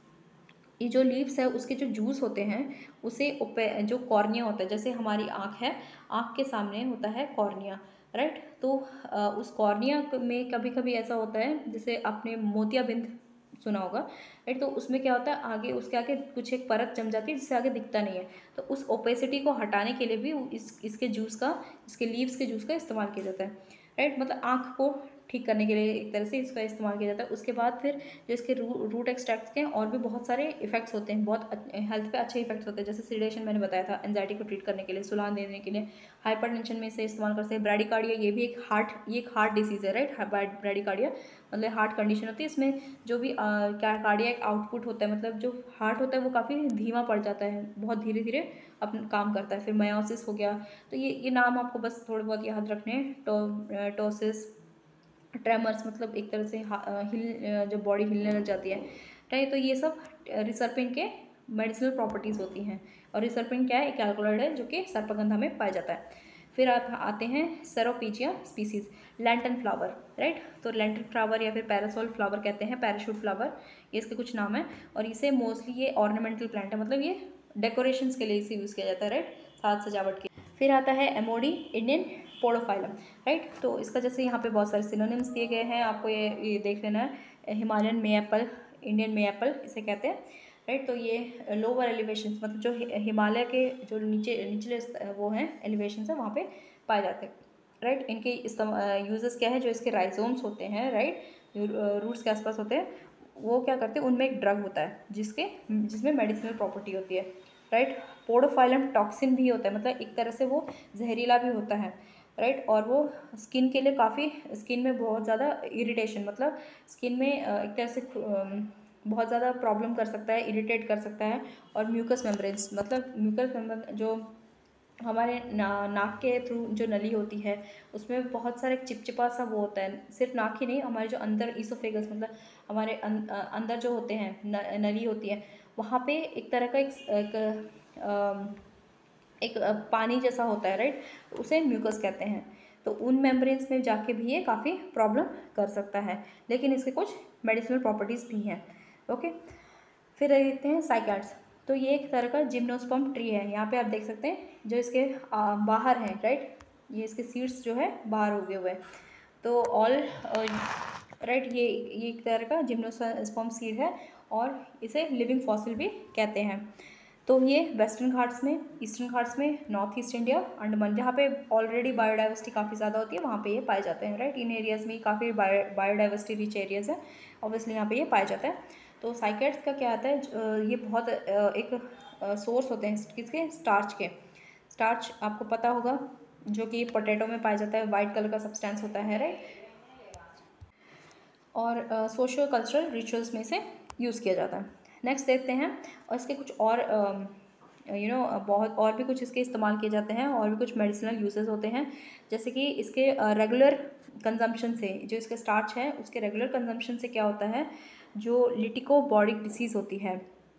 ये जो लीव्स है उसके जो जूस होते हैं उसे जो कॉर्निया होता है, जैसे हमारी आँख है, आँख के सामने होता है कॉर्निया, राइट। तो उस कॉर्निया में कभी कभी ऐसा होता है, जैसे आपने मोतियाबिंद सुना होगा, राइट, तो उसमें क्या होता है आगे उसके आगे कुछ एक परत जम जाती है जिससे आगे दिखता नहीं है, तो उस ओपेसिटी को हटाने के लिए भी इस इसके जूस का इसके लीव्स के जूस का इस्तेमाल किया जाता है, राइट। मतलब आँख को ठीक करने के लिए एक तरह से इसका इस्तेमाल किया जाता है। उसके बाद फिर जो इसके रू, रूट एक्सट्रैक्ट्स के और भी बहुत सारे इफेक्ट्स होते हैं, बहुत हेल्थ पे अच्छे इफेक्ट्स होते हैं, जैसे सिडेशन मैंने बताया था, एंजाइटी को ट्रीट करने के लिए, सुलान देने के लिए, हाइपरटेंशन में इसे इस्तेमाल करते हैं। ब्रैडिकार्डिया, ये भी एक हार्ट ये एक हार्ट डिसीज़ है, राइट, ब्रैडिकार्डिया मतलब हार्ट कंडीशन होती है, इसमें जो भी कार्डियक आउटपुट होता है, मतलब जो हार्ट होता है वो काफ़ी धीमा पड़ जाता है, बहुत धीरे धीरे अपना काम करता है। फिर मायोसिस हो गया, तो ये ये नाम आपको बस थोड़े बहुत याद रखने हैं। टो टोसिस, ट्रेमर्स मतलब एक तरह से हिल जब बॉडी हिलने लग जाती है, राइट, तो ये सब रिसर्पिन के मेडिसिनल प्रॉपर्टीज़ होती हैं। और रिसर्पिन क्या है, एक एल्कलॉइड है जो कि सर्पगंधा में पाया जाता है। फिर आप आते हैं ceropegia species, lantern flower, right, तो लैंटन फ्लावर या फिर पैरासोल फ्लावर कहते हैं, पैराशूट फ्लावर, ये इसके कुछ नाम है। और इसे मोस्टली ये ऑर्नामेंटल प्लांट है, मतलब ये डेकोरेशंस के लिए इसे यूज़ किया जाता है, राइट, साज सजावट के। फिर आता है एमोडी, इंडियन पोडोफाइलम, राइट, तो इसका जैसे यहाँ पे बहुत सारे सिनोनिम्स दिए गए हैं, आपको ये ये देख लेना है। Himalayan may apple, Indian may apple इसे कहते हैं, राइट, तो ये लोअर एलिवेशन मतलब जो हिमालय के जो नीचे निचले वो हैं एलिवेशन है वहाँ पे पाए जाते हैं, राइट। इनके यूजेस क्या है, जो इसके राइजोम्स होते हैं, राइट, रूट्स के आसपास होते हैं, वो क्या करते हैं, उनमें एक ड्रग होता है जिसके जिसमें मेडिसिनल प्रॉपर्टी होती है, राइट। पोडोफाइलम टॉक्सिन भी होता है, मतलब एक तरह से वो जहरीला भी होता है, राइट। और वो स्किन के लिए काफ़ी, स्किन में बहुत ज़्यादा इरिटेशन मतलब स्किन में एक तरह से बहुत ज़्यादा प्रॉब्लम कर सकता है, इरिटेट कर सकता है। और म्यूकस मेम्ब्रेन्स मतलब म्यूकस मेम्ब्रेन जो हमारे ना नाक के थ्रू जो नली होती है उसमें बहुत सारे चिपचिपा सा वो होता है, सिर्फ नाक ही नहीं, हमारे जो अंदर ईसोफेगस मतलब हमारे अं, अंदर जो होते हैं न, नली होती है, वहाँ पे एक तरह का एक, एक, एक पानी जैसा होता है, राइट, उसे म्यूकस कहते हैं। तो उन मेम्ब्रेन्स में जाके भी ये काफ़ी प्रॉब्लम कर सकता है, लेकिन इसके कुछ मेडिसिनल प्रॉपर्टीज़ भी हैं, ओके। फिर देखते हैं साइकैड्स, तो ये एक तरह का जिम्नोस्पर्म ट्री है, यहाँ पे आप देख सकते हैं जो इसके आ, बाहर हैं, राइट, ये इसके सीड्स जो है बाहर उगे हुए हैं, तो ऑल राइट, ये ये एक तरह का जिम्नोस्पर्म सीड है और इसे लिविंग फॉसिल भी कहते हैं। तो ये वेस्टर्न घाट्स में, ईस्टर्न घाट्स में, नॉर्थ ईस्ट इंडिया, अंडमान, जहाँ पे ऑलरेडी बायोडाइवर्सिटी काफ़ी ज़्यादा होती है वहाँ पे ये पाए जाते हैं, राइट। इन एरियाज़ में काफ़ी बायोडाइवर्सिटी रिच एरियाज़ हैं, ऑब्वियसली यहाँ पे ये पाया जाता है। तो साइकैड्स का क्या आता है, ये बहुत एक सोर्स होते हैं किसके, स्टार्च के, स्टार्च आपको पता होगा, जो कि पोटैटो में पाया जाता है, वाइट कलर का सब्सटेंस होता है, राइट। और सोशो कल्चरल रिचुअल्स में से यूज़ किया जाता है। नेक्स्ट देखते हैं, और इसके कुछ और यू नो बहुत और भी कुछ इसके इस्तेमाल किए जाते हैं, और भी कुछ मेडिसिनल यूजेस होते हैं, जैसे कि इसके रेगुलर कंजम्पशन से, जो इसके स्टार्च है उसके रेगुलर कंजम्पशन से क्या होता है, जो लिटिकोबॉरिक डिसीज़ होती है,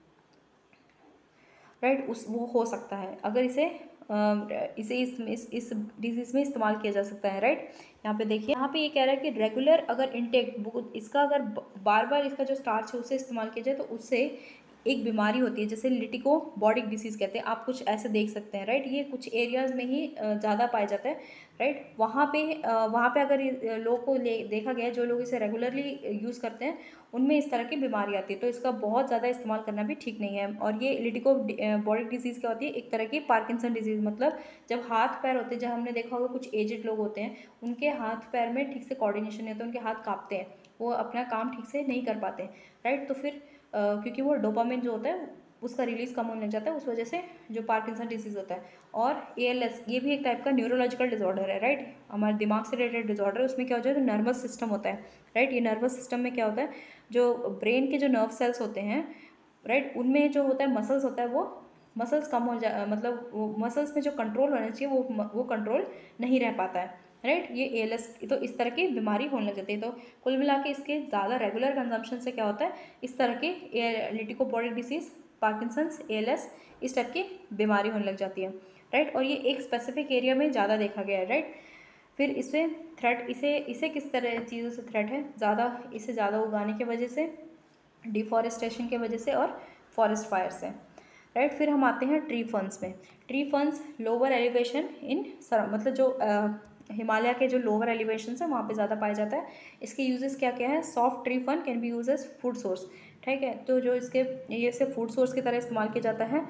राइट, उस वो हो सकता है अगर इसे इसे इस इस इस डिजीज़ में इस्तेमाल किया जा सकता है, राइट। यहाँ पे देखिए, यहाँ पे ये कह रहा है कि रेगुलर अगर इंटेक इसका अगर बार बार इसका जो स्टार्च है उसे इस्तेमाल किया जाए तो उससे एक बीमारी होती है जैसे लिटिकोबॉरिक डिसीज़ कहते हैं, आप कुछ ऐसे देख सकते हैं, राइट। ये कुछ एरियाज़ में ही ज़्यादा पाया जाता है, राइट। वहाँ पे वहाँ पे अगर लोगों को ले देखा गया है, जो लोग इसे रेगुलरली यूज़ करते हैं उनमें इस तरह की बीमारी आती है, तो इसका बहुत ज़्यादा इस्तेमाल करना भी ठीक नहीं है। और ये लिटिकोबॉरिक डिसीज़ क्या होती है, एक तरह की पार्किंसन डिजीज़, मतलब जब हाथ पैर होते हैं, जब हमने देखा होगा कुछ एजेड लोग होते हैं उनके हाथ पैर में ठीक से कोऑर्डिनेशन नहीं होता, उनके हाथ कांपते हैं, वो अपना काम ठीक से नहीं कर पाते, राइट। तो फिर Uh, क्योंकि वो डोपामिन जो होता है उसका रिलीज़ कम होने लग जाता है, उस वजह से जो पार्किंसन डिसीज़ होता है। और ए एल एस ये भी एक टाइप का न्यूरोलॉजिकल डिसऑर्डर है, राइट। हमारे दिमाग से रिलेटेड डिसऑर्डर है। उसमें क्या होता है, तो नर्वस सिस्टम होता है, राइट। ये नर्वस सिस्टम में क्या होता है, जो ब्रेन के जो नर्व सेल्स होते हैं, राइट, उनमें जो होता है मसल्स होता है, वो मसल्स कम हो जा मतलब वो मसल्स में जो कंट्रोल होना चाहिए वो वो कंट्रोल नहीं रह पाता है, राइट। ये ए एल एस, तो इस तरह की बीमारी होने लग जाती है। तो कुल मिला के इसके ज़्यादा रेगुलर कंजम्पशन से क्या होता है, इस तरह के लिटिकोबॉरिक disease, Parkinson's, A L S, इस टाइप की बीमारी होने लग जाती है, राइट। और ये एक स्पेसिफिक एरिया में ज़्यादा देखा गया है, राइट। फिर इससे थ्रेट, इसे इसे किस तरह चीज़ों से थ्रेट है, ज़्यादा इसे ज़्यादा उगाने की वजह से, डिफॉरेस्टेशन की वजह से, और फॉरेस्ट फायर से, राइट। फिर हम आते हैं ट्री फर्न्स में। Tree ferns lower elevation in मतलब जो हिमालय के जो लोअर एलिवेशन है वहाँ पे ज़्यादा पाया जाता है। इसके यूजेस क्या क्या है, soft tree fern can be use as food source, ठीक है। तो जो इसके ये से फूड सोर्स की तरह इस्तेमाल किया जाता है,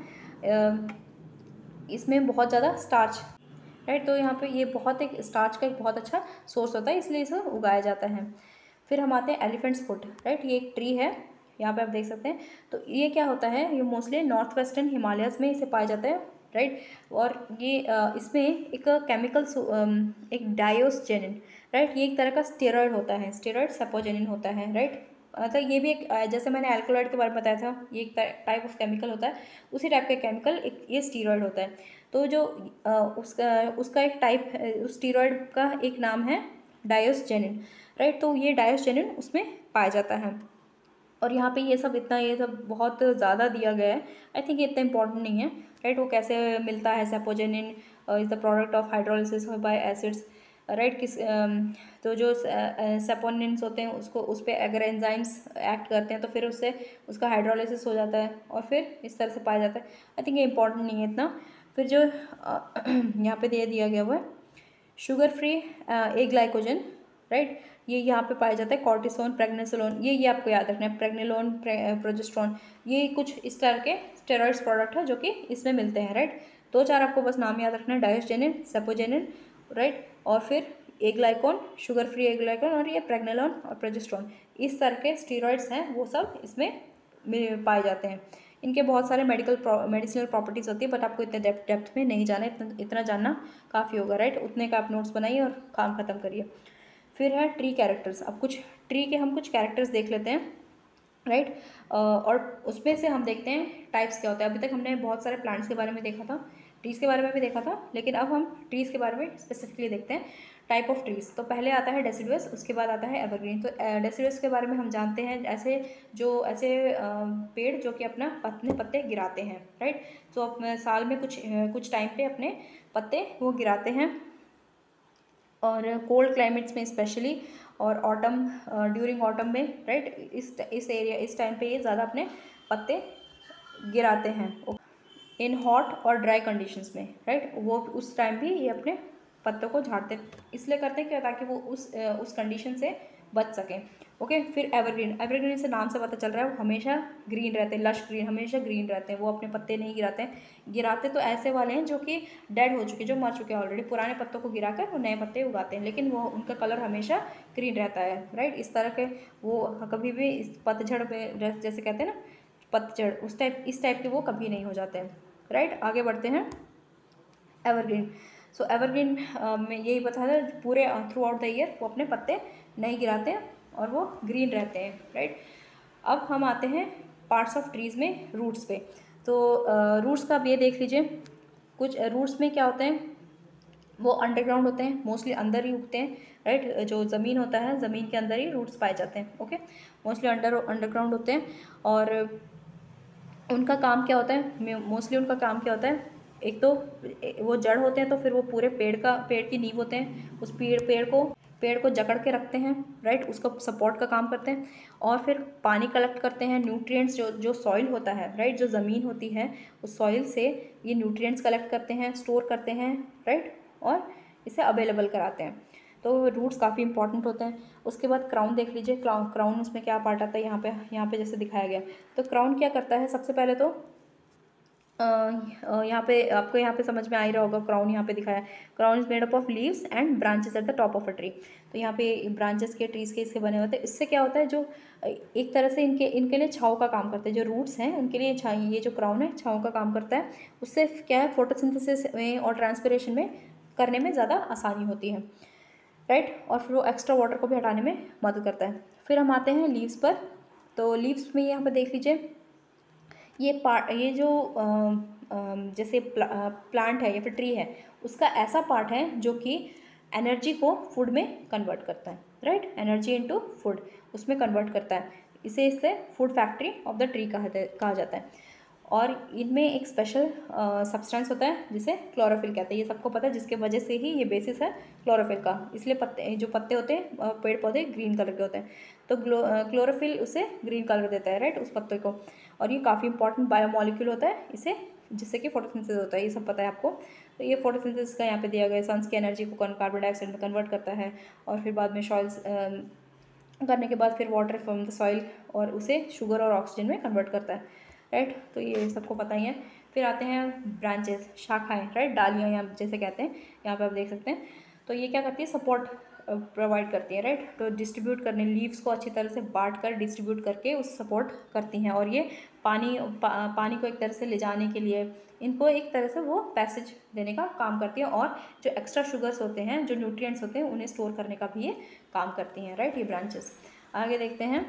इसमें बहुत ज़्यादा स्टार्च, राइट। तो यहाँ पे ये बहुत एक स्टार्च का एक बहुत अच्छा सोर्स होता है, इसलिए इसे उगाया जाता है। फिर हम आते हैं एलिफेंट्स फुट, राइट। ये एक ट्री है, यहाँ पे आप देख सकते हैं। तो ये क्या होता है, ये मोस्टली नॉर्थ वेस्टर्न हिमालयस में इसे पाया जाता है, राइट। और ये इसमें एक केमिकल एक डायोस्जेनिन, राइट, ये एक तरह का स्टेरॉइड होता है, स्टेरॉइड सेपोजेनिन होता है, राइट। मतलब ये भी एक, जैसे मैंने एल्कोलॉइड के बारे में बताया था, ये एक टाइप ऑफ केमिकल होता है, उसी टाइप का केमिकल एक ये स्टेरॉइड होता है। तो जो उसका उसका एक टाइप, उस स्टेरॉइड का एक नाम है डायोस्जेनिन, राइट। तो ये डायोस्जेनिन उसमें पाया जाता है। और यहाँ पे ये सब इतना ये सब बहुत ज़्यादा दिया गया है, आई थिंक ये इतना इंपॉर्टेंट नहीं है, राइट। वो कैसे मिलता है, sapogenin is the product of hydrolysis by acids, right. किस तो जो सेपोनिन्स होते हैं उसको उस पर अगर एंजाइम्स एक्ट करते हैं तो फिर उससे उसका हाइड्रोलिसिस हो जाता है और फिर इस तरह से पाया जाता है। आई थिंक ये इंपॉर्टेंट नहीं है इतना। फिर जो यहाँ पे दे दिया गया हुआ है sugar free a glycogen, right, ये यहाँ पे पाया जाता है। कॉर्टिसोन, प्रेगनेसोलोन, ये ये आपको याद रखना है, प्रेगनेलोन, प्रोजेस्ट्रॉन, ये कुछ इस तरह के स्टेरॉइड्स प्रोडक्ट है जो कि इसमें मिलते हैं, राइट। दो चार आपको बस नाम याद रखना है, डायोस्जेनिन, सेपोजेनिन, राइट, और फिर ए ग्लाइकोन, शुगर फ्री ए ग्लाइकोन, और ये प्रेगनेलोन और प्रोजेस्ट्रॉन, इस तरह के स्टेरॉइड्स हैं, वो सब इसमें पाए जाते हैं। इनके बहुत सारे मेडिकल मेडिसिनल प्रॉपर्टीज़ होती है, बट आपको इतने डेप्थ डेप्थ में नहीं जाना, इतना इतना जानना काफ़ी होगा, राइट। उतने का आप नोट्स बनाइए और काम ख़त्म करिए। फिर है ट्री कैरेक्टर्स। अब कुछ ट्री के हम कुछ कैरेक्टर्स देख लेते हैं, राइट। और उसमें से हम देखते हैं टाइप्स क्या होता है। अभी तक हमने बहुत सारे प्लांट्स के बारे में देखा था, ट्रीज़ के बारे में भी देखा था, लेकिन अब हम ट्रीज़ के बारे में स्पेसिफिकली देखते हैं, टाइप ऑफ ट्रीज़। तो पहले आता है डेसिडुअस, उसके बाद आता है एवरग्रीन। तो डेसिडुअस के बारे में हम जानते हैं ऐसे जो ऐसे पेड़ जो कि अपना अपने पत्ते गिराते हैं, राइट। तो अपने साल में कुछ कुछ टाइम पे अपने पत्ते वो गिराते हैं, और कोल्ड क्लाइमेट्स में स्पेशली, और ऑटम, ड्यूरिंग ऑटम में, राइट, इस इस एरिया इस टाइम पे ये ज़्यादा अपने पत्ते गिराते हैं। इन हॉट और ड्राई कंडीशंस में, राइट, वो उस टाइम भी ये अपने पत्तों को झाड़ते इसलिए करते हैं क्या, ताकि वो उस उस कंडीशन से बच सकें, ओके। फिर एवरग्रीन, एवरग्रीन से नाम से पता चल रहा है वो हमेशा ग्रीन रहते हैं, लश ग्रीन, हमेशा ग्रीन रहते हैं, वो अपने पत्ते नहीं गिराते हैं। गिराते तो ऐसे वाले हैं जो कि डेड हो चुके, जो मर चुके हैं ऑलरेडी, पुराने पत्तों को गिराकर वो नए पत्ते उगाते हैं, लेकिन वो उनका कलर हमेशा ग्रीन रहता है, राइट। इस तरह के वो कभी भी इस पतझड़ में, जैसे कहते हैं ना पतझड़, उस टाइप इस टाइप के वो कभी नहीं हो जाते हैं, राइट। आगे बढ़ते हैं। एवरग्रीन। सो एवरग्रीन में यही पता है पूरे थ्रू आउट द ईयर वो अपने पत्ते नहीं गिराते हैं और वो ग्रीन रहते हैं, राइट। अब हम आते हैं पार्ट्स ऑफ ट्रीज़ में रूट्स पे। तो रूट्स का आप ये देख लीजिए, कुछ रूट्स में क्या होते हैं, वो अंडरग्राउंड होते हैं, मोस्टली अंदर ही उगते हैं, राइट। जो ज़मीन होता है ज़मीन के अंदर ही रूट्स पाए जाते हैं, ओके। मोस्टली अंडर अंडरग्राउंड होते हैं और उनका काम क्या होता है, मोस्टली उनका काम क्या होता है, एक तो वो जड़ होते हैं तो फिर वो पूरे पेड़ का पेड़ की नींव होते हैं, उस पेड़ पेड़ को पेड़ को जकड़ के रखते हैं, राइट, उसको सपोर्ट का काम करते हैं। और फिर पानी कलेक्ट करते हैं, न्यूट्रिएंट्स जो जो सॉइल होता है, राइट, जो ज़मीन होती है उस सॉइल से ये न्यूट्रिएंट्स कलेक्ट करते हैं, स्टोर करते हैं, राइट, और इसे अवेलेबल कराते हैं। तो रूट्स काफ़ी इंपॉर्टेंट होते हैं। उसके बाद क्राउन देख लीजिए, क्राउन क्राउन उसमें क्या पार्ट आता है, यहाँ पे यहाँ पे जैसे दिखाया गया। तो क्राउन क्या करता है, सबसे पहले तो यहाँ पे आपको यहाँ पे समझ में आ ही रहा होगा, क्राउन यहाँ पे दिखाया है। Crown is made up of leaves and branches at the top of a tree. तो यहाँ पे ब्रांचेस के ट्रीज के इसके बने होते हैं। इससे क्या होता है, जो एक तरह से इनके इनके लिए छाँव का काम करते हैं, जो रूट्स हैं उनके लिए छा ये जो क्राउन है छाँव का काम करता है। उससे क्या है, फोटोसिंथेसिस में और ट्रांसपिरेशन में करने में ज़्यादा आसानी होती है, राइट। और फिर वो एक्स्ट्रा वाटर को भी हटाने में मदद करता है। फिर हम आते हैं लीव्स पर। तो लीव्स में यहाँ पर देख लीजिए, ये पार्ट ये जो आ, आ, जैसे प्ला, प्लांट है या फिर ट्री है, उसका ऐसा पार्ट है जो कि एनर्जी को फूड में कन्वर्ट करता है, राइट। एनर्जी इनटू फूड उसमें कन्वर्ट करता है। इसे इससे food factory of the tree कहा कहा जाता है। और इनमें एक स्पेशल सब्सटेंस होता है जिसे क्लोरोफिल कहते हैं। ये सबको पता है, जिसके वजह से ही ये बेसिस है क्लोरोफिल का। इसलिए पत्ते जो पत्ते होते हैं पेड़ पौधे ग्रीन कलर के होते हैं, तो क्लोरोफिल उसे ग्रीन कलर देता है, राइट, उस पत्ते को। और ये काफ़ी इंपॉर्टेंट बायोमोलिक्यूल होता है इसे, जिससे कि फोटोसिंथेसिस होता है, ये सब पता है आपको। तो ये फोटोसिंथेसिस का यहाँ पे दिया गया, सन्स की एनर्जी को कार्बन डाइऑक्साइड में कन्वर्ट करता है और फिर बाद में सॉइल्स करने के बाद फिर वाटर फ्रॉम द सॉइल और उसे शुगर और ऑक्सीजन में कन्वर्ट करता है, राइट। तो ये सबको पता ही है। फिर आते हैं ब्रांचेस, शाखाएं, राइट, डालियाँ यहाँ जैसे कहते हैं, यहाँ पे आप देख सकते हैं। तो ये क्या करती है, सपोर्ट प्रोवाइड करती है, राइट। तो डिस्ट्रीब्यूट करने, लीव्स को अच्छी तरह से बांट कर डिस्ट्रीब्यूट करके उस सपोर्ट करती हैं। और ये पानी पा, पानी को एक तरह से ले जाने के लिए इनको एक तरह से वो पैसेज देने का काम करती है। और जो एक्स्ट्रा शुगर्स होते हैं, जो न्यूट्रिएंट्स होते हैं, उन्हें स्टोर करने का भी ये काम करती हैं, राइट, ये ब्रांचेस। आगे देखते हैं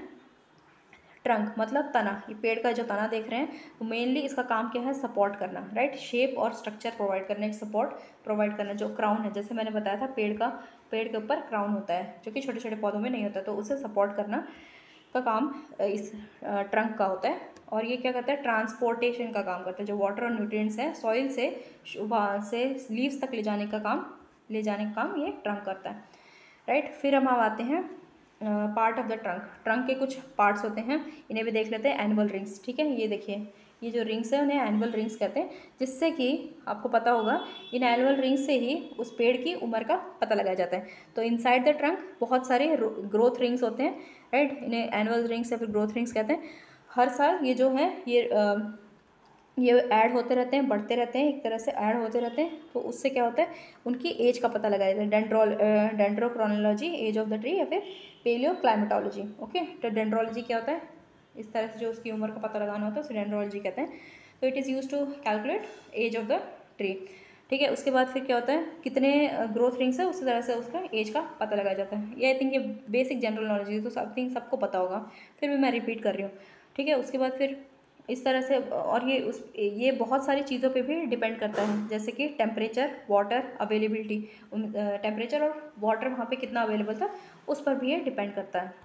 ट्रंक, मतलब तना। ये पेड़ का जो तना देख रहे हैं, तो मेनली इसका काम क्या है, सपोर्ट करना, राइट, शेप और स्ट्रक्चर प्रोवाइड करना, एक सपोर्ट प्रोवाइड करना। जो क्राउन है, जैसे मैंने बताया था, पेड़ का पेड़ के ऊपर क्राउन होता है जो कि छोटे छोटे पौधों में नहीं होता, तो उसे सपोर्ट करना का काम इस ट्रंक का होता है। और ये क्या करता है, ट्रांसपोर्टेशन का काम करता है। जो वाटर और न्यूट्रिएंट्स हैं सॉइल से से लीव्स तक ले जाने का काम ले जाने का काम ये ट्रंक करता है, राइट। फिर हम आते हैं part of the trunk. Trunk के कुछ पार्ट्स होते हैं, इन्हें भी देख लेते हैं। एनुअल रिंग्स, ठीक है, ये देखिए, ये जो रिंग्स है उन्हें एनुअल रिंग्स कहते हैं, जिससे कि आपको पता होगा इन एनुअल रिंग्स से ही उस पेड़ की उम्र का पता लगाया जाता है। तो इनसाइड द ट्रंक बहुत सारे ग्रोथ रिंग्स होते हैं, राइट, इन्हें एनुअल रिंग्स या फिर ग्रोथ रिंग्स कहते हैं। हर साल ये जो है ये आ, ये ऐड होते रहते हैं, बढ़ते रहते हैं, एक तरह से ऐड होते रहते हैं। तो उससे क्या होता है, उनकी एज का पता लगाया जाता है। Dendrol dendrochronology, age of the tree, या फिर पेलियो क्लाइमेटोलॉजी, ओके। तो डेंड्रोलॉजी क्या होता है, इस तरह से जो उसकी उम्र का पता लगाना होता है उसे डेंड्रोलॉजी कहते हैं। तो it is use to calculate age of the tree, ठीक है। उसके बाद फिर क्या होता है, कितने ग्रोथ रिंग्स है उसी तरह से उसका एज का पता लगाया जाता है। ये आई थिंक ये बेसिक जनरल नॉलेज है, तो सब थिंक सबको पता होगा, फिर भी मैं रिपीट कर रही हूँ, ठीक है। उसके बाद फिर इस तरह से, और ये उस ये बहुत सारी चीज़ों पे भी डिपेंड करता है, जैसे कि टेम्परेचर, वाटर अवेलेबिलिटी, टेम्परेचर और वाटर वहाँ पे कितना अवेलेबल था उस पर भी ये डिपेंड करता है,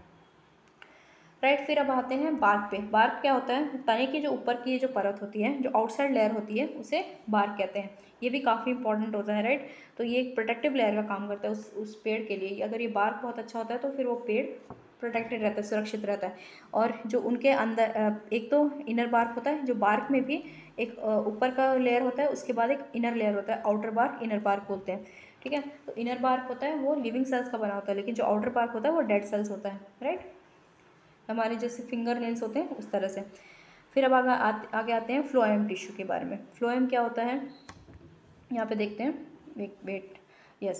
राइट। फिर अब आते हैं बार्क पे। बार्क क्या होता है, तने की जो ऊपर की जो परत होती है, जो आउटसाइड लेयर होती है, उसे बार्क कहते हैं। ये भी काफ़ी इंपॉर्टेंट होता है, राइट। तो ये एक प्रोटेक्टिव लेयर का काम करता है उस उस पेड़ के लिए। अगर ये बार्क बहुत अच्छा होता है तो फिर वो पेड़ प्रोटेक्टेड रहता है, सुरक्षित रहता है। और जो उनके अंदर एक तो इनर बार्क होता है, जो बार्क में भी एक ऊपर का लेयर होता है, उसके बाद एक इनर लेयर होता है, आउटर बार्क, इनर बार्क बोलते हैं, ठीक है। तो इनर बार्क होता है वो लिविंग सेल्स का बना होता है, लेकिन जो आउटर बार्क होता है वो डेड सेल्स होता है, राइट, हमारे जैसे फिंगर नेल्स होते हैं उस तरह से। फिर अब आगे आते आगे आते हैं फ्लोएम टिश्यू के बारे में। फ्लोएम क्या होता है, यहाँ पे देखते हैं, वेट वेट यस।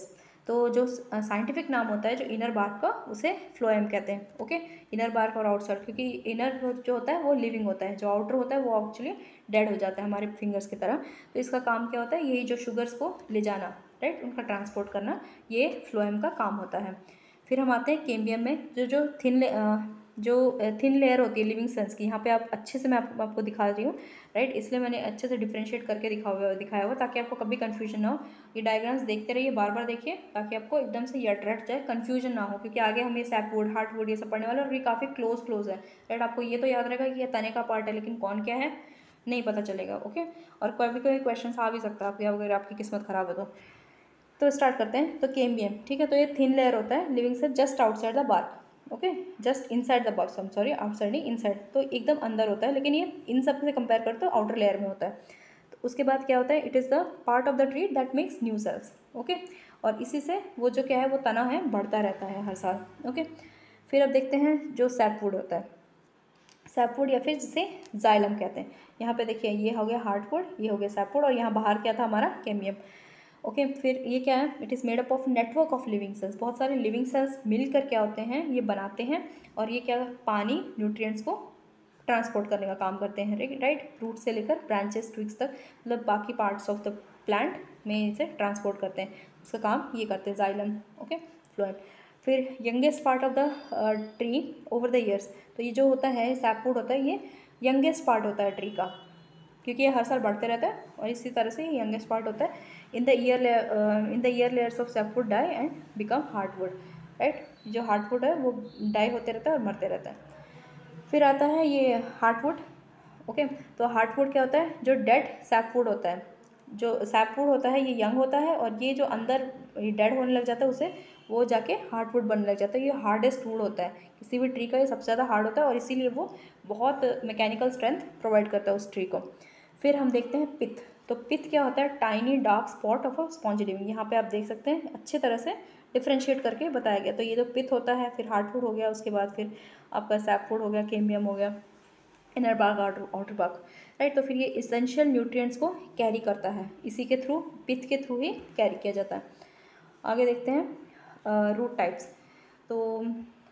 तो जो साइंटिफिक नाम होता है जो इनर बार्क का, उसे फ्लोएम कहते हैं। ओके, इनर बार्क और आउटसाइड, क्योंकि इनर जो होता है वो लिविंग होता है, जो आउटर होता है वो एक्चुअली डेड हो जाता है हमारे फिंगर्स की तरह। तो इसका काम क्या होता है, यही जो शुगर्स को ले जाना, राइट, उनका ट्रांसपोर्ट करना, ये फ्लोएम का काम होता है। फिर हम आते हैं कैम्बियम में, जो जो थिन जो थिन लेयर होती है लिविंग सेल्स की। यहाँ पे आप अच्छे से मैं आप, आपको दिखा रही हूँ, राइट, इसलिए मैंने अच्छे से डिफ्रेंशिएट करके दिखा हुआ दिखाया हुआ, ताकि आपको कभी कंफ्यूजन ना हो। ये डायग्राम्स देखते रहिए, बार बार देखिए, ताकि आपको एकदम से ये रट जाए, कंफ्यूजन ना हो, क्योंकि आगे हम ये सैपवुड, हार्टवुड ये सब पढ़ने वाले, और ये काफ़ी क्लोज क्लोज है, राइट। आपको ये तो याद रहेगा कि ये तने का पार्ट है, लेकिन कौन क्या है नहीं पता चलेगा। ओके, और कभी कोई क्वेश्चन आ भी सकता है आपकी, अगर आपकी किस्मत खराब है तो तो स्टार्ट करते हैं। तो कैम्बियम, ठीक है, तो ये थिन लेयर होता है living cell just outside the bark. Okay, just inside the box, sorry outside नहीं, इनसाइड, तो एकदम अंदर होता है, लेकिन ये इन सब से कंपेयर करते तो आउटर लेयर में होता है। तो उसके बाद क्या होता है, it is the part of the tree that makes new cells. Okay, और इसी से वो जो क्या है, वो तना है, बढ़ता रहता है हर साल। ओके, फिर अब देखते हैं जो सैपवुड होता है, सैपवुड या फिर जिसे जाइलम कहते हैं। यहाँ पे देखिए, ये हो गया हार्टवुड, ये हो गया सैपवुड, और यहाँ बाहर क्या था हमारा कैम्बियम। ओके okay, फिर ये क्या है, it is made up of network of living cells. बहुत सारे लिविंग सेल्स मिलकर क्या होते हैं, ये बनाते हैं, और ये क्या, पानी, न्यूट्रिएंट्स को ट्रांसपोर्ट करने का काम करते हैं, राइट, रूट से लेकर ब्रांचेस, ट्विग्स तक, मतलब बाकी पार्ट्स ऑफ द प्लांट में इसे ट्रांसपोर्ट करते हैं, उसका काम ये करते हैं जाइलम। Okay, phloem. फिर youngest part of the tree over the years, तो ये जो होता है सैपवुड होता है, ये यंगेस्ट पार्ट होता है ट्री का, क्योंकि ये हर साल बढ़ते रहता है, और इसी तरह से ये यंगेस्ट पार्ट होता है। In the year in the year layers of sapwood die and become heartwood, right, जो हार्टवुड है वो डाई होते रहता है और मरते रहता है। फिर आता है ये हार्टवुड। ओके, तो हार्टवुड क्या होता है, जो डेड सैपवुड होता है, जो सैपवुड होता है ये यंग होता है, और ये जो अंदर डेड होने लग जाता है उसे, वो जाके हार्टवुड बनने लग जाता है। ये हार्डेस्ट वुड होता है किसी भी ट्री का, ये सबसे ज़्यादा हार्ड होता है, और इसीलिए वो बहुत मैकेनिकल स्ट्रेंथ प्रोवाइड करता है उस ट्री को। फिर हम देखते हैं पिथ। तो पिथ क्या होता है, tiny dark spot of a spongy living. यहाँ पे आप देख सकते हैं अच्छी तरह से डिफ्रेंशिएट करके बताया गया। तो ये जो पिथ होता है, फिर हार्टवुड हो गया, उसके बाद फिर आपका सैपवुड हो गया, कैम्बियम हो गया, inner bark, outer bark, right. तो फिर ये इसेंशियल न्यूट्रिएंट्स को कैरी करता है, इसी के थ्रू, पिथ के थ्रू ही कैरी किया जाता है। आगे देखते हैं रूट टाइप्स। तो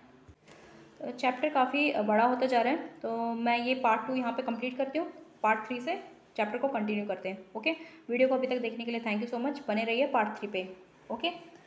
चैप्टर काफ़ी बड़ा होता जा रहा है, तो मैं ये पार्ट टू यहाँ पे कंप्लीट करती हूँ। पार्ट थ्री से चैप्टर को कंटिन्यू करते हैं। ओके, वीडियो को अभी तक देखने के लिए थैंक यू सो मच, बने रहिए पार्ट थ्री पे। ओके।